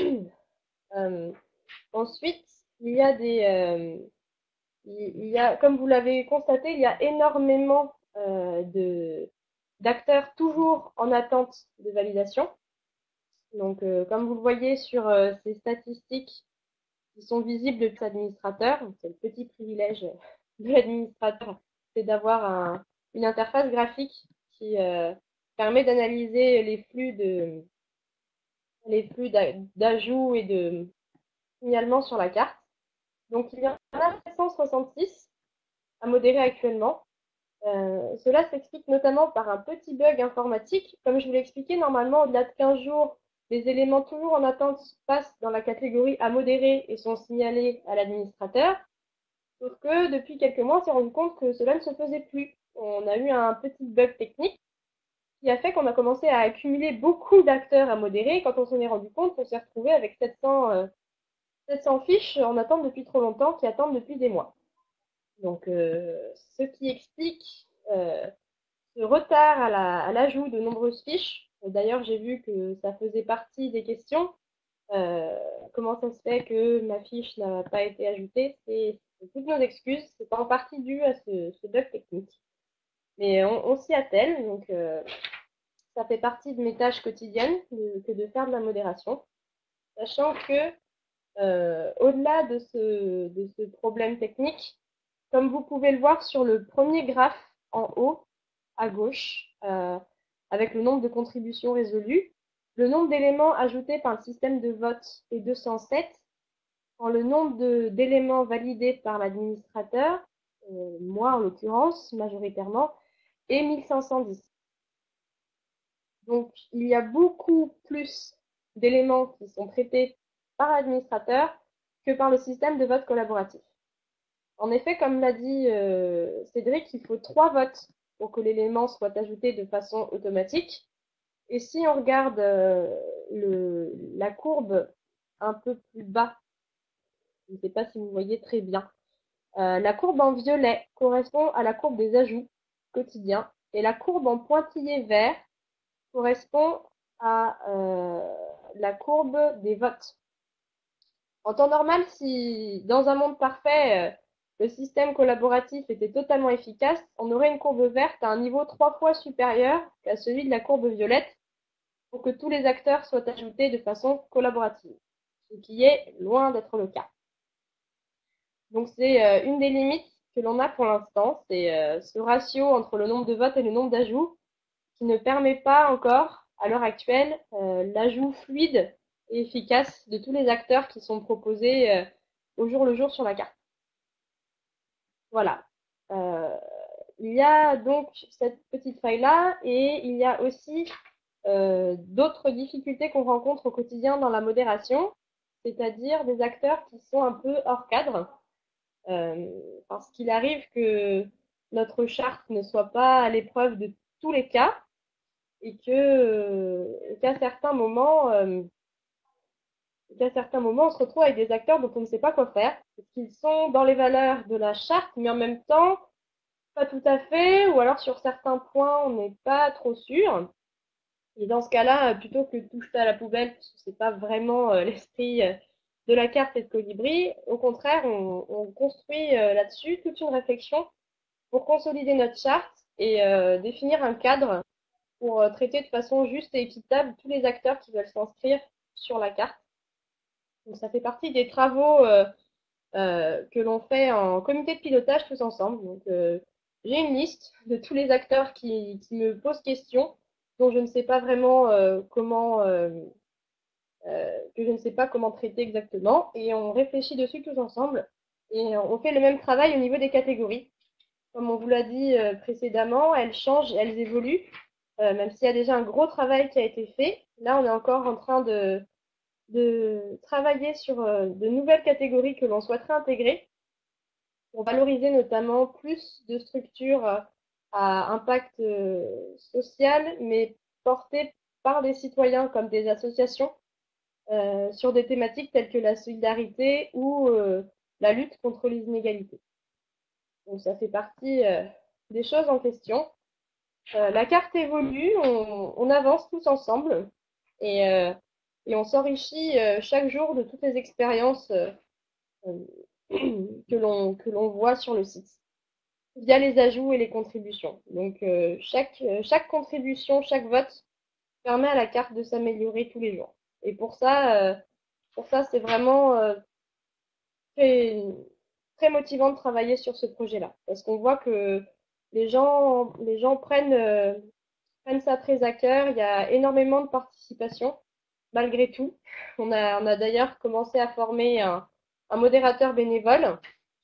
euh, ensuite, il y a des, euh, il y a, comme vous l'avez constaté, il y a énormément euh, de d'acteurs toujours en attente de validation. Donc, euh, comme vous le voyez sur euh, ces statistiques qui sont visibles depuis l'administrateur, c'est le petit privilège de l'administrateur, c'est d'avoir un, une interface graphique qui euh, permet d'analyser les flux de les flux d'ajout et de signalement sur la carte. Donc, il y en a sept cent soixante-six à modérer actuellement. Euh, cela s'explique notamment par un petit bug informatique. Comme je vous l'ai expliqué, normalement, au-delà de quinze jours, les éléments toujours en attente passent dans la catégorie à modérer et sont signalés à l'administrateur. Sauf que depuis quelques mois, on s'est rendu compte que cela ne se faisait plus. On a eu un petit bug technique qui a fait qu'on a commencé à accumuler beaucoup d'acteurs à modérer. Quand on s'en est rendu compte, on s'est retrouvé avec sept cents, euh, sept cents fiches en attente depuis trop longtemps, qui attendent depuis des mois. Donc, euh, ce qui explique euh, ce retard à l'ajout la, de nombreuses fiches. D'ailleurs, j'ai vu que ça faisait partie des questions. Euh, comment ça se fait que ma fiche n'a pas été ajoutée? C'est toutes nos excuses. C'est en partie dû à ce, ce bug technique. Mais on, on s'y attelle. Donc, euh, ça fait partie de mes tâches quotidiennes de, que de faire de la modération. Sachant que, euh, au-delà de ce, de ce problème technique, comme vous pouvez le voir sur le premier graphe en haut, à gauche, euh, avec le nombre de contributions résolues, le nombre d'éléments ajoutés par le système de vote est deux cent sept, quand le nombre d'éléments validés par l'administrateur, euh, moi en l'occurrence, majoritairement, est mille cinq cent dix. Donc, il y a beaucoup plus d'éléments qui sont traités par l'administrateur que par le système de vote collaboratif. En effet, comme l'a dit euh, Cédric, il faut trois votes pour que l'élément soit ajouté de façon automatique. Et si on regarde euh, le, la courbe un peu plus bas, je ne sais pas si vous voyez très bien, euh, la courbe en violet correspond à la courbe des ajouts quotidiens et la courbe en pointillé vert correspond à euh, la courbe des votes. En temps normal, si dans un monde parfait, euh, le système collaboratif était totalement efficace, on aurait une courbe verte à un niveau trois fois supérieur qu'à celui de la courbe violette pour que tous les acteurs soient ajoutés de façon collaborative, ce qui est loin d'être le cas. Donc c'est euh, une des limites que l'on a pour l'instant, c'est euh, ce ratio entre le nombre de votes et le nombre d'ajouts qui ne permet pas encore, à l'heure actuelle, euh, l'ajout fluide et efficace de tous les acteurs qui sont proposés euh, au jour le jour sur la carte. Voilà. Euh, il y a donc cette petite faille-là et il y a aussi euh, d'autres difficultés qu'on rencontre au quotidien dans la modération, c'est-à-dire des acteurs qui sont un peu hors cadre. Euh, parce qu'il arrive que notre charte ne soit pas à l'épreuve de tous les cas et que euh, qu'à certains moments, euh, qu'à certains moments, on se retrouve avec des acteurs dont on ne sait pas quoi faire, parce qu'ils sont dans les valeurs de la charte, mais en même temps, pas tout à fait, ou alors sur certains points, on n'est pas trop sûr. Et dans ce cas-là, plutôt que de tout jeter à la poubelle, parce que c'est pas vraiment euh, l'esprit euh, de la carte et de Colibri, au contraire, on, on construit euh, là-dessus toute une réflexion pour consolider notre charte et euh, définir un cadre pour euh, traiter de façon juste et équitable tous les acteurs qui veulent s'inscrire sur la carte. Donc ça fait partie des travaux euh, euh, que l'on fait en comité de pilotage tous ensemble. Donc euh, j'ai une liste de tous les acteurs qui, qui me posent question, dont je ne sais pas vraiment euh, comment euh, euh, que je ne sais pas comment traiter exactement, et on réfléchit dessus tous ensemble. Et on fait le même travail au niveau des catégories. Comme on vous l'a dit euh, précédemment, elles changent, elles évoluent, euh, même s'il y a déjà un gros travail qui a été fait. Là, on est encore en train de, de travailler sur euh, de nouvelles catégories que l'on souhaiterait intégrer pour valoriser notamment plus de structures euh, à impact euh, social, mais portées par des citoyens comme des associations euh, sur des thématiques telles que la solidarité ou euh, la lutte contre les inégalités. Donc ça fait partie euh, des choses en question. Euh, la carte évolue, on, on avance tous ensemble et, euh, et on s'enrichit euh, chaque jour de toutes les expériences euh, que l'on que l'on voit sur le site via les ajouts et les contributions. Donc euh, chaque chaque contribution, chaque vote permet à la carte de s'améliorer tous les jours. Et pour ça, euh, pour ça, c'est vraiment euh, très très motivant de travailler sur ce projet-là, parce qu'on voit que les gens les gens prennent euh, prennent ça très à cœur. Il y a énormément de participation malgré tout. On a on a d'ailleurs commencé à former un un modérateur bénévole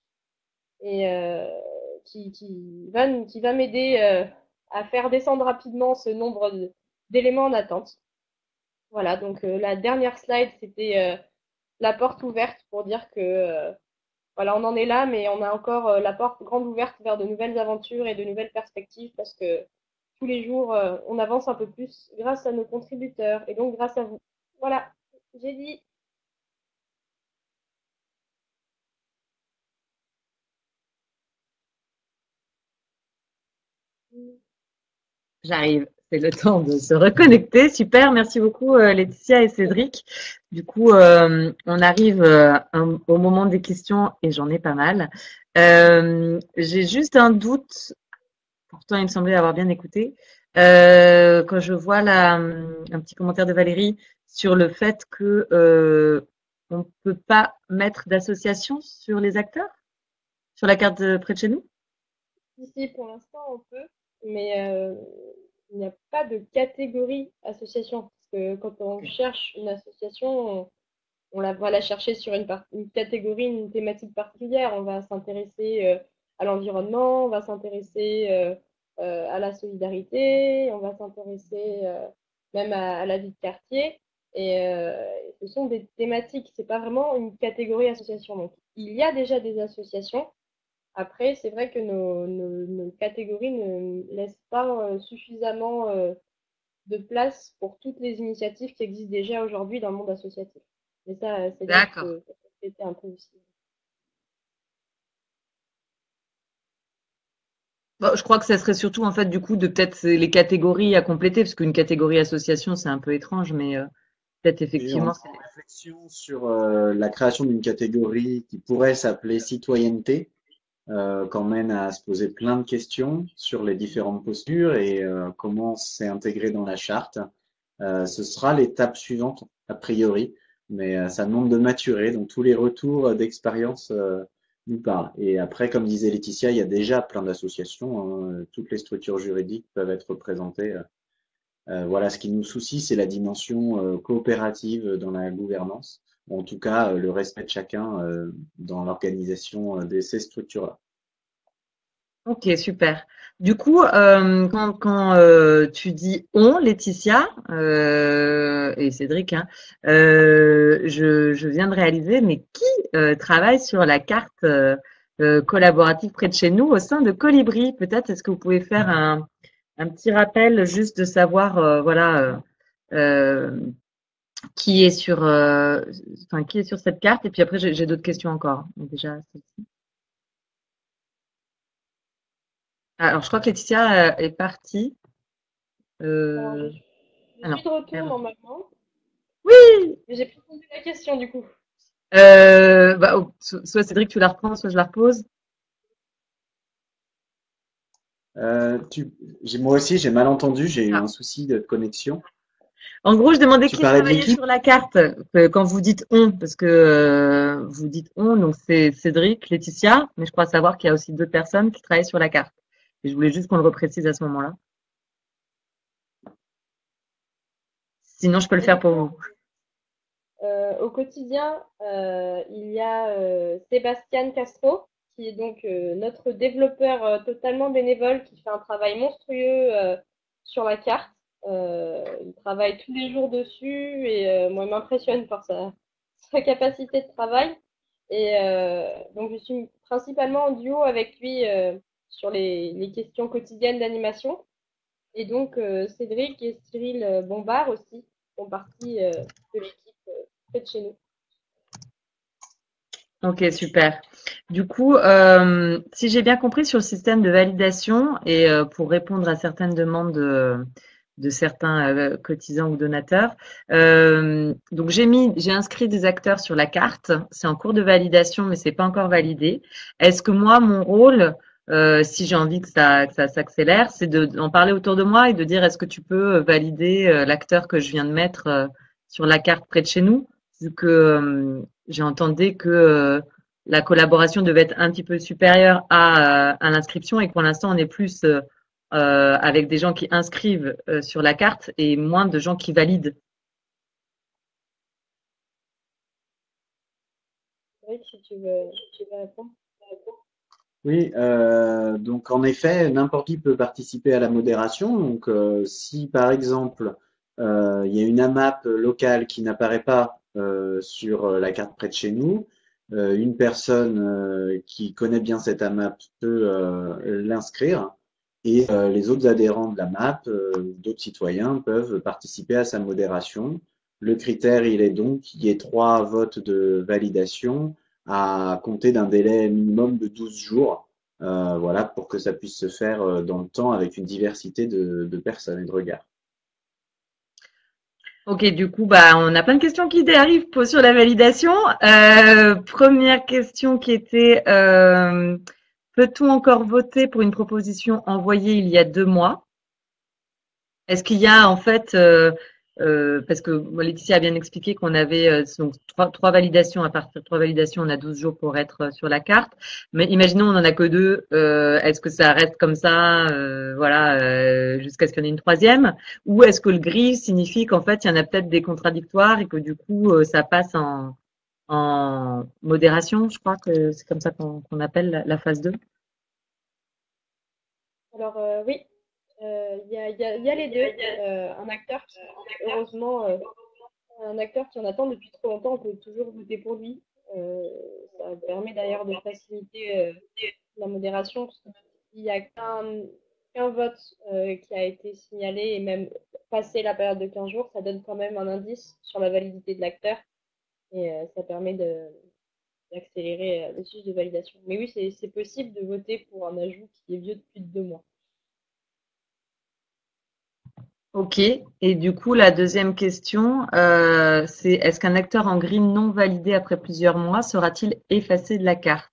et euh, qui, qui va, qui va m'aider euh, à faire descendre rapidement ce nombre d'éléments en attente. Voilà, donc euh, la dernière slide, c'était euh, la porte ouverte pour dire que euh, voilà, on en est là, mais on a encore euh, la porte grande ouverte vers de nouvelles aventures et de nouvelles perspectives parce que tous les jours, euh, on avance un peu plus grâce à nos contributeurs et donc grâce à vous. Voilà, j'ai dit. J'arrive. C'est le temps de se reconnecter. Super. Merci beaucoup, euh, Laetitia et Cédric. Du coup, euh, on arrive euh, un, au moment des questions et j'en ai pas mal. Euh, j'ai juste un doute. Pourtant, il me semblait avoir bien écouté. Euh, quand je vois la, un petit commentaire de Valérie sur le fait que euh, on ne peut pas mettre d'association sur les acteurs, sur la carte de près de chez nous. Ici, pour l'instant, on peut, mais euh, il n'y a pas de catégorie association. Parce que quand on cherche une association, on, on la, va la chercher sur une, part, une catégorie, une thématique particulière. On va s'intéresser euh, à l'environnement, on va s'intéresser euh, euh, à la solidarité, on va s'intéresser euh, même à, à la vie de quartier. Et euh, ce sont des thématiques, c'est pas vraiment une catégorie association. Donc, il y a déjà des associations. Après, c'est vrai que nos, nos, nos catégories ne laissent pas euh, suffisamment euh, de place pour toutes les initiatives qui existent déjà aujourd'hui dans le monde associatif. Mais ça, c'est là qu'il D'accord. faut compléter un peu aussi. Bon, je crois que ça serait surtout en fait du coup de peut-être les catégories à compléter, parce qu'une catégorie association c'est un peu étrange, mais euh, peut-être Oui, on effectivement. est en réflexion sur euh, la création d'une catégorie qui pourrait s'appeler citoyenneté, euh, quand mène à se poser plein de questions sur les différentes postures et euh, comment c'est intégré dans la charte. Euh, ce sera l'étape suivante, a priori, mais euh, ça demande de maturer, donc tous les retours d'expérience euh, nous parlent. Et après, comme disait Laetitia, il y a déjà plein d'associations, hein, toutes les structures juridiques peuvent être représentées. Euh, voilà, ce qui nous soucie, c'est la dimension euh, coopérative dans la gouvernance, ou en tout cas euh, le respect de chacun euh, dans l'organisation euh, de ces structures-là. Ok, super. Du coup, euh, quand, quand euh, tu dis on, Laetitia euh, et Cédric, hein, euh, je, je viens de réaliser, mais qui euh, travaille sur la carte euh, euh, collaboratif près de chez nous au sein de Colibri. Peut-être est-ce que vous pouvez faire un, un petit rappel juste de savoir euh, voilà euh, euh, qui est sur euh, enfin qui est sur cette carte et puis après j'ai d'autres questions encore. Donc déjà celle-ci. Alors je crois que Laetitia euh, est partie. Alors, je Euh, suis, je ah non, suis de retour elle- normalement. Oui. Mais j'ai pas posé la question du coup. Euh, bah, oh, so- soit Cédric tu la reprends, soit je la repose. Euh, tu, j'ai, moi aussi, j'ai mal entendu, j'ai eu Ah. un souci de connexion. En gros, je demandais Tu qui parlais de travaillait l'équipe? sur la carte euh, quand vous dites on, parce que euh, vous dites on, donc c'est Cédric, Laetitia, mais je crois savoir qu'il y a aussi d'autres personnes qui travaillent sur la carte. Et je voulais juste qu'on le reprécise à ce moment-là. Sinon, je peux le faire pour Effectivement, vous. euh, au quotidien, euh, il y a euh, Sébastien Castro, qui est donc euh, notre développeur euh, totalement bénévole, qui fait un travail monstrueux euh, sur la carte. Euh, il travaille tous les jours dessus et euh, moi, il m'impressionne par sa, sa capacité de travail. Et euh, donc, je suis principalement en duo avec lui euh, sur les, les questions quotidiennes d'animation. Et donc, euh, Cédric et Cyril euh, Bombard aussi font partie euh, de l'équipe euh, près de chez nous. Ok, super. Du coup, euh, si j'ai bien compris sur le système de validation et euh, pour répondre à certaines demandes de, de certains euh, cotisants ou donateurs, euh, donc j'ai mis, j'ai inscrit des acteurs sur la carte. C'est en cours de validation, mais c'est pas encore validé. Est-ce que moi, mon rôle, euh, si j'ai envie que ça, que ça s'accélère, c'est de, d'en parler autour de moi et de dire est-ce que tu peux valider euh, l'acteur que je viens de mettre euh, sur la carte près de chez nous? Vu que euh, j'ai entendu que euh, la collaboration devait être un petit peu supérieure à, euh, à l'inscription et que pour l'instant, on est plus euh, euh, avec des gens qui inscrivent euh, sur la carte et moins de gens qui valident. Oui, si tu veux, tu veux répondre. Oui, euh, donc en effet, n'importe qui peut participer à la modération. Donc, euh, si par exemple, euh, il y a une AMAP locale qui n'apparaît pas euh, sur euh, la carte près de chez nous, euh, une personne euh, qui connaît bien cette AMAP peut euh, l'inscrire et euh, les autres adhérents de la l'AMAP, euh, d'autres citoyens peuvent participer à sa modération. Le critère, il est donc qu'il y ait trois votes de validation à compter d'un délai minimum de douze jours, euh, voilà, pour que ça puisse se faire euh, dans le temps avec une diversité de, de personnes et de regards. Ok, du coup, bah, on a plein de questions qui arrivent pour- sur la validation. Euh, première question qui était, euh, peut-on encore voter pour une proposition envoyée il y a deux mois? Est-ce qu'il y a en fait, euh, euh, parce que moi, Laetitia a bien expliqué qu'on avait euh, donc trois, trois validations, à partir de trois validations, on a douze jours pour être euh, sur la carte. Mais imaginons on en a que deux, euh, est-ce que ça reste comme ça, euh, voilà, euh, jusqu'à ce qu'il y en ait une troisième? Ou est-ce que le gris signifie qu'en fait il y en a peut-être des contradictoires et que du coup euh, ça passe en, en modération? Je crois que c'est comme ça qu'on qu'on appelle la, la phase deux. Alors, euh, oui, euh, il y a, il y a- il y a les deux. Euh, un acteur qui, heureusement, euh, un acteur qui en attend depuis trop longtemps, on peut toujours voter pour lui. Euh, ça permet d'ailleurs de faciliter euh, la modération, parce qu'il n'y a qu'un qu'un vote euh, qui a été signalé, et même passé la période de quinze jours, ça donne quand même un indice sur la validité de l'acteur, et euh, ça permet de, d'accélérer euh, le suivi de validation. Mais oui, c'est c'est possible de voter pour un ajout qui est vieux de plus de deux mois. Ok. Et du coup, la deuxième question, euh, c'est est-ce qu'un acteur en gris non validé après plusieurs mois sera-t-il effacé de la carte?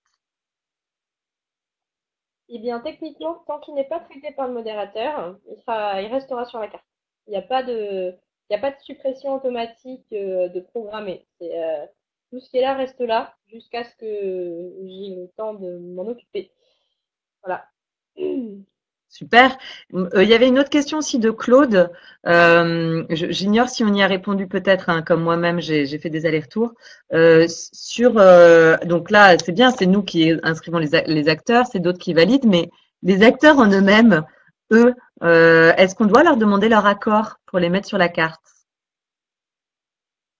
Eh bien, techniquement, tant qu'il n'est pas traité par le modérateur, il sera, il restera sur la carte. Il n'y a pas de, il n'y a pas de suppression automatique euh, de programmer. C'est, euh, tout ce qui est là reste là jusqu'à ce que j'ai le temps de m'en occuper. Voilà. Super. Euh, il y avait une autre question aussi de Claude. Euh, je- j'ignore si on y a répondu peut-être, hein, comme moi-même j'ai j'ai fait des allers-retours. Euh, sur euh, donc là, c'est bien, c'est nous qui inscrivons les, a- les acteurs, c'est d'autres qui valident, mais les acteurs en eux-mêmes, eux, euh, est-ce qu'on doit leur demander leur accord pour les mettre sur la carte?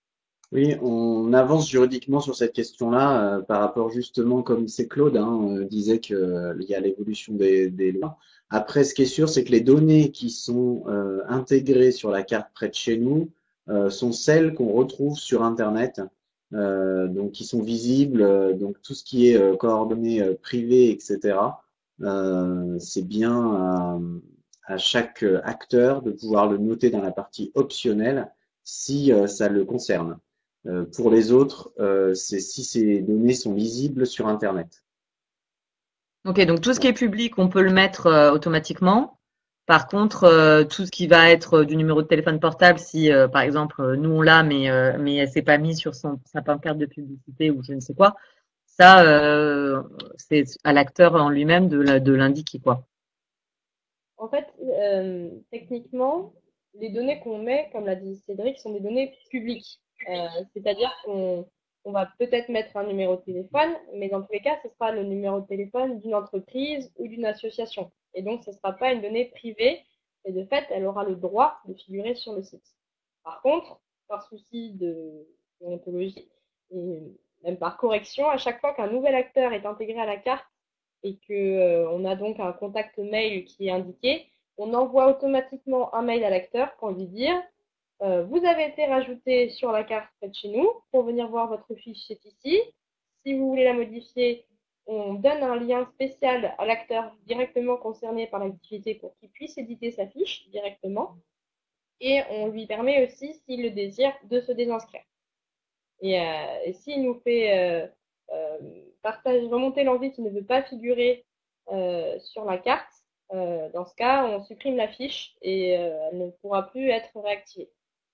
Oui, on avance juridiquement sur cette question-là euh, par rapport justement, comme c'est Claude hein, euh, disait qu'il y a l'évolution des, des lois. Après, ce qui est sûr, c'est que les données qui sont euh, intégrées sur la carte près de chez nous euh, sont celles qu'on retrouve sur Internet, euh, donc qui sont visibles. euh, donc tout ce qui est euh, coordonnées euh, privées, et cetera. euh, c'est bien à, à chaque acteur de pouvoir le noter dans la partie optionnelle si euh, ça le concerne. Euh, pour les autres, euh, c'est si ces données sont lisibles sur Internet. Ok, donc tout ce qui est public, on peut le mettre euh, automatiquement. Par contre, euh, tout ce qui va être euh, du numéro de téléphone portable, si euh, par exemple euh, nous on l'a, mais euh, mais elle s'est pas mise sur son sa pancarte de publicité ou je ne sais quoi, ça euh, c'est à l'acteur en lui-même de la- de l'indiquer quoi. En fait, euh, techniquement, les données qu'on met, comme l'a dit Cédric, sont des données publiques. Euh, c'est-à-dire qu'on on va peut-être mettre un numéro de téléphone, mais dans tous les cas, ce sera le numéro de téléphone d'une entreprise ou d'une association. Et donc, ce ne sera pas une donnée privée. Et de fait, elle aura le droit de figurer sur le site. Par contre, par souci de déontologie et même par correction, à chaque fois qu'un nouvel acteur est intégré à la carte, et que euh, on a donc un contact mail qui est indiqué, on envoie automatiquement un mail à l'acteur pour lui dire euh, vous avez été rajouté sur la carte près de chez nous pour venir voir votre fiche, c'est ici. Si vous voulez la modifier, on donne un lien spécial à l'acteur directement concerné par l'activité pour qu'il puisse éditer sa fiche directement. Et on lui permet aussi, s'il le désire, de se désinscrire. Et, euh, et s'il nous fait euh, euh, partage, remonter l'envie qui ne veut pas figurer euh, sur la carte, euh, dans ce cas, on supprime la fiche et euh, elle ne pourra plus être réactivée.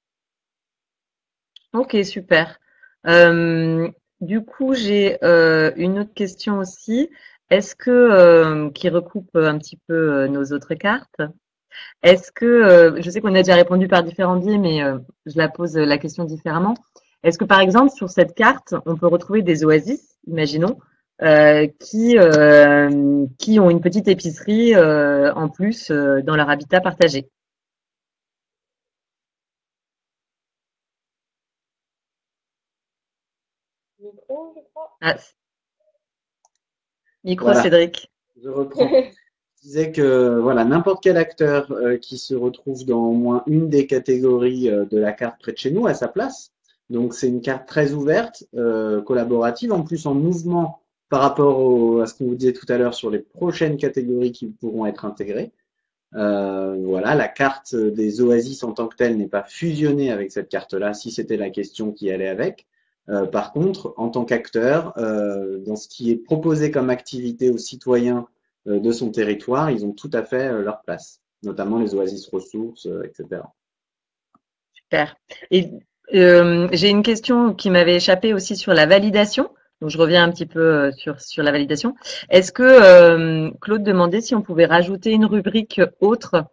Ok, super. Euh, du coup, j'ai euh, une autre question aussi. Est-ce que euh, qui recoupe un petit peu euh, nos autres cartes? Est-ce que, euh, je sais qu'on a déjà répondu par différents biais, mais euh, je la pose euh, la question différemment. Est-ce que, par exemple, sur cette carte, on peut retrouver des oasis, imaginons, euh, qui, euh, qui ont une petite épicerie euh, en plus euh, dans leur habitat partagé? Micro, je crois. Ah, micro, Voilà, Cédric. je reprends. Je disais que voilà, n'importe quel acteur euh, qui se retrouve dans au moins une des catégories euh, de la carte près de chez nous a sa place. Donc c'est une carte très ouverte, euh, collaborative, en plus en mouvement par rapport au- à ce qu'on vous disait tout à l'heure sur les prochaines catégories qui pourront être intégrées. Euh, voilà, la carte des oasis en tant que telle n'est pas fusionnée avec cette carte-là, si c'était la question qui allait avec. Euh, par contre, en tant qu'acteur, euh, dans ce qui est proposé comme activité aux citoyens euh, de son territoire, ils ont tout à fait euh, leur place, notamment les oasis ressources, euh, et cetera. Super. Et euh, j'ai une question qui m'avait échappé aussi sur la validation. Donc je reviens un petit peu euh, sur sur la validation. Est-ce que euh, Claude demandait si on pouvait rajouter une rubrique autre,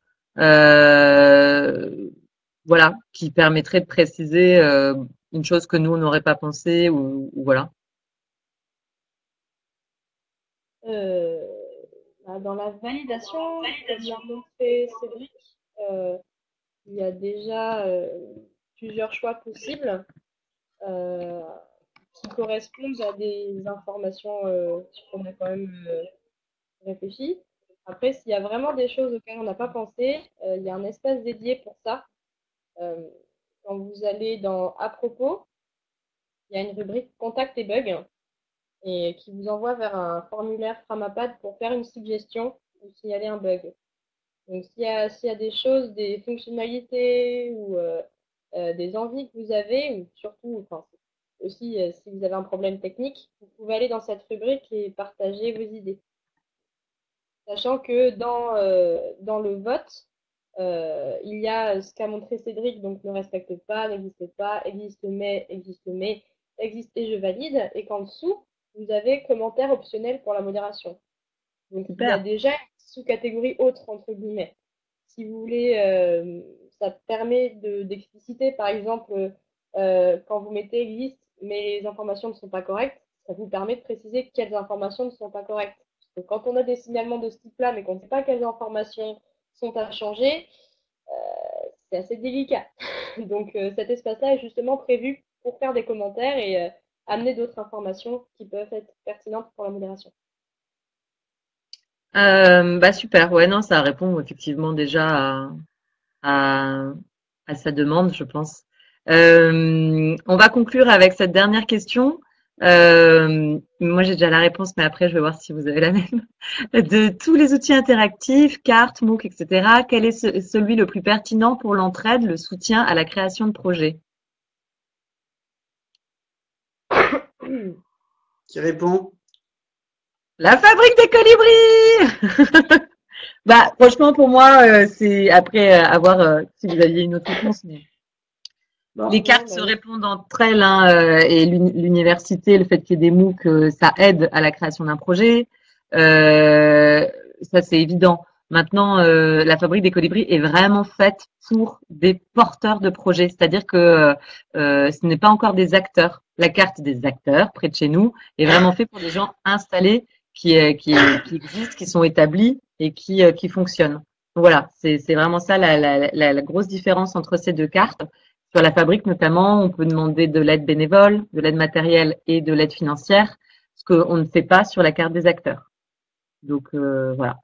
euh, voilà, qui permettrait de préciser euh, une chose que nous on n'aurait pas pensé ou, ou voilà. Euh, bah, dans la validation, comme l'a montré Cédric, euh, il y a déjà euh, plusieurs choix possibles euh, qui correspondent à des informations euh, qu'on a quand même euh, réfléchi. Après, s'il y a vraiment des choses auxquelles on n'a pas pensé, euh, il y a un espace dédié pour ça. Euh, quand vous allez dans À propos, il y a une rubrique Contact et bugs et qui vous envoie vers un formulaire Framapad pour faire une suggestion ou signaler un bug. Donc, s'il y a, s'il y a des choses, des fonctionnalités ou euh, euh, des envies que vous avez, ou surtout, enfin, aussi euh, si vous avez un problème technique, vous pouvez aller dans cette rubrique et partager vos idées. Sachant que dans, euh, dans le vote, euh, il y a ce qu'a montré Cédric, donc ne respecte pas, n'existe pas, existe mais, existe mais, existe et je valide, et qu'en dessous, vous avez commentaire optionnel pour la modération. Donc il y a Super. déjà une sous-catégorie autre, entre guillemets. Si vous voulez, euh, ça permet de, d'expliciter, par exemple, euh, quand vous mettez existe, mais les informations ne sont pas correctes, ça vous permet de préciser quelles informations ne sont pas correctes. Donc, quand on a des signalements de ce type-là, mais qu'on ne sait pas quelles informations sont à changer, euh, c'est assez délicat. Donc euh, cet espace-là est justement prévu pour faire des commentaires et euh, amener d'autres informations qui peuvent être pertinentes pour la modération. Euh, bah super, ouais, non, ça répond effectivement déjà à, à, à sa demande, je pense. Euh, on va conclure avec cette dernière question. Euh, moi, j'ai déjà la réponse, mais après, je vais voir si vous avez la même. De tous les outils interactifs, cartes, MOOC, et cetera, quel est ce- celui le plus pertinent pour l'entraide, le soutien à la création de projets? Qui répond? La fabrique des colibris! Bah, franchement, pour moi, euh, c'est après euh, avoir, euh, si vous aviez une autre réponse, mais Bon. les cartes se répondent entre elles, hein, euh, et l'uni- l'université, le fait qu'il y ait des MOOC, euh, ça aide à la création d'un projet. Euh, ça, c'est évident. Maintenant, euh, la fabrique des colibris est vraiment faite pour des porteurs de projets, c'est-à-dire que euh, euh, ce n'est pas encore des acteurs. La carte des acteurs, près de chez nous, est vraiment faite pour des gens installés qui, euh, qui, qui existent, qui sont établis et qui, euh, qui fonctionnent. Donc, voilà, c'est c'est vraiment ça la, la, la, la grosse différence entre ces deux cartes. Sur la fabrique notamment, on peut demander de l'aide bénévole, de l'aide matérielle et de l'aide financière, ce qu'on ne fait pas sur la carte des acteurs. Donc euh, voilà,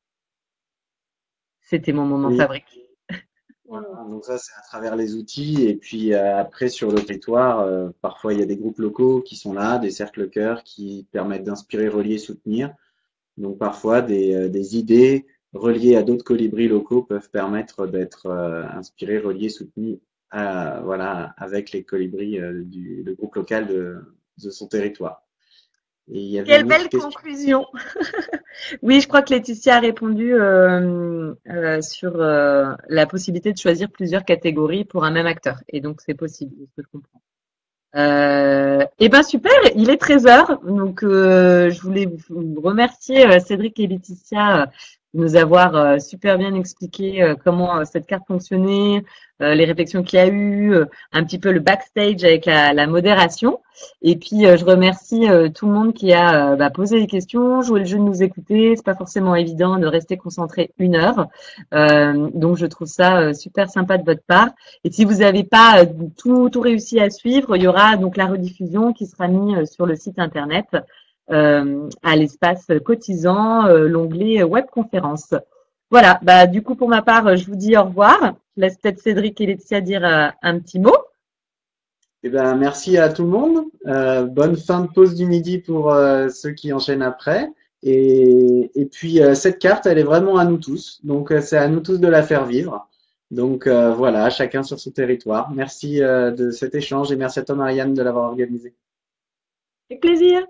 c'était mon moment Oui. fabrique. Voilà, donc ça, c'est à travers les outils. Et puis euh, après, sur le territoire, euh, parfois, il y a des groupes locaux qui sont là, des cercles cœurs qui permettent d'inspirer, relier, soutenir. Donc parfois, des, euh, des idées reliées à d'autres colibris locaux peuvent permettre d'être euh, inspirés, reliés, soutenus à, voilà, avec les colibris euh, du le groupe local de, de son territoire. Et il y avait Quelle une autre belle question. conclusion. Oui, je crois que Laetitia a répondu euh, euh, sur euh, la possibilité de choisir plusieurs catégories pour un même acteur. Et donc, c'est possible, de ce que je comprends. Euh, eh ben super, il est treize heures, donc euh, je voulais vous remercier euh, Cédric et Laetitia euh, de nous avoir euh, super bien expliqué euh, comment euh, cette carte fonctionnait, euh, les réflexions qu'il y a eu, euh, un petit peu le backstage avec la, la modération. Et puis euh, je remercie euh, tout le monde qui a euh, bah, posé des questions, joué le jeu de nous écouter. C'est pas forcément évident de rester concentré une heure, euh, donc je trouve ça euh, super sympa de votre part. Et si vous n'avez pas euh, tout, tout réussi à suivre, il y aura donc la rediffusion qui sera mise sur le site internet euh, à l'espace cotisant, euh, l'onglet webconférence. Voilà, bah du coup pour ma part, je vous dis au revoir. Je laisse peut-être Cédric et Laetitia dire euh, un petit mot. Eh ben, merci à tout le monde. Euh, bonne fin de pause du midi pour euh, ceux qui enchaînent après. Et, et puis, euh, cette carte, elle est vraiment à nous tous. Donc, euh, c'est à nous tous de la faire vivre. Donc, euh, voilà, chacun sur son territoire. Merci euh, de cet échange et merci à toi, Marianne, de l'avoir organisé. Avec plaisir.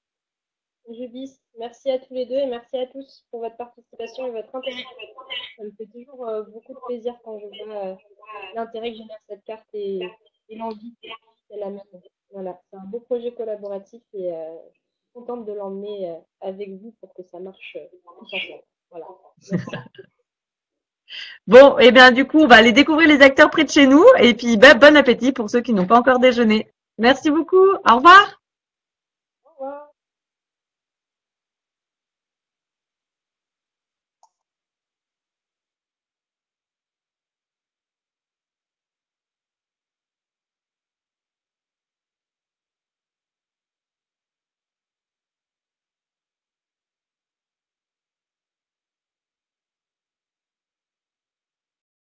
Judith, merci à tous les deux et merci à tous pour votre participation et votre intérêt. Ça me fait toujours euh, beaucoup de plaisir quand je vois euh, l'intérêt que génère cette carte et, et l'envie qu'elle amène. Voilà, c'est un beau projet collaboratif et euh, je suis contente de l'emmener euh, avec vous pour que ça marche euh, tous ensemble. Voilà. Merci. Bon, et bien du coup, on va aller découvrir les acteurs près de chez nous. Et puis, bah, bon appétit pour ceux qui n'ont pas encore déjeuné. Merci beaucoup. Au revoir.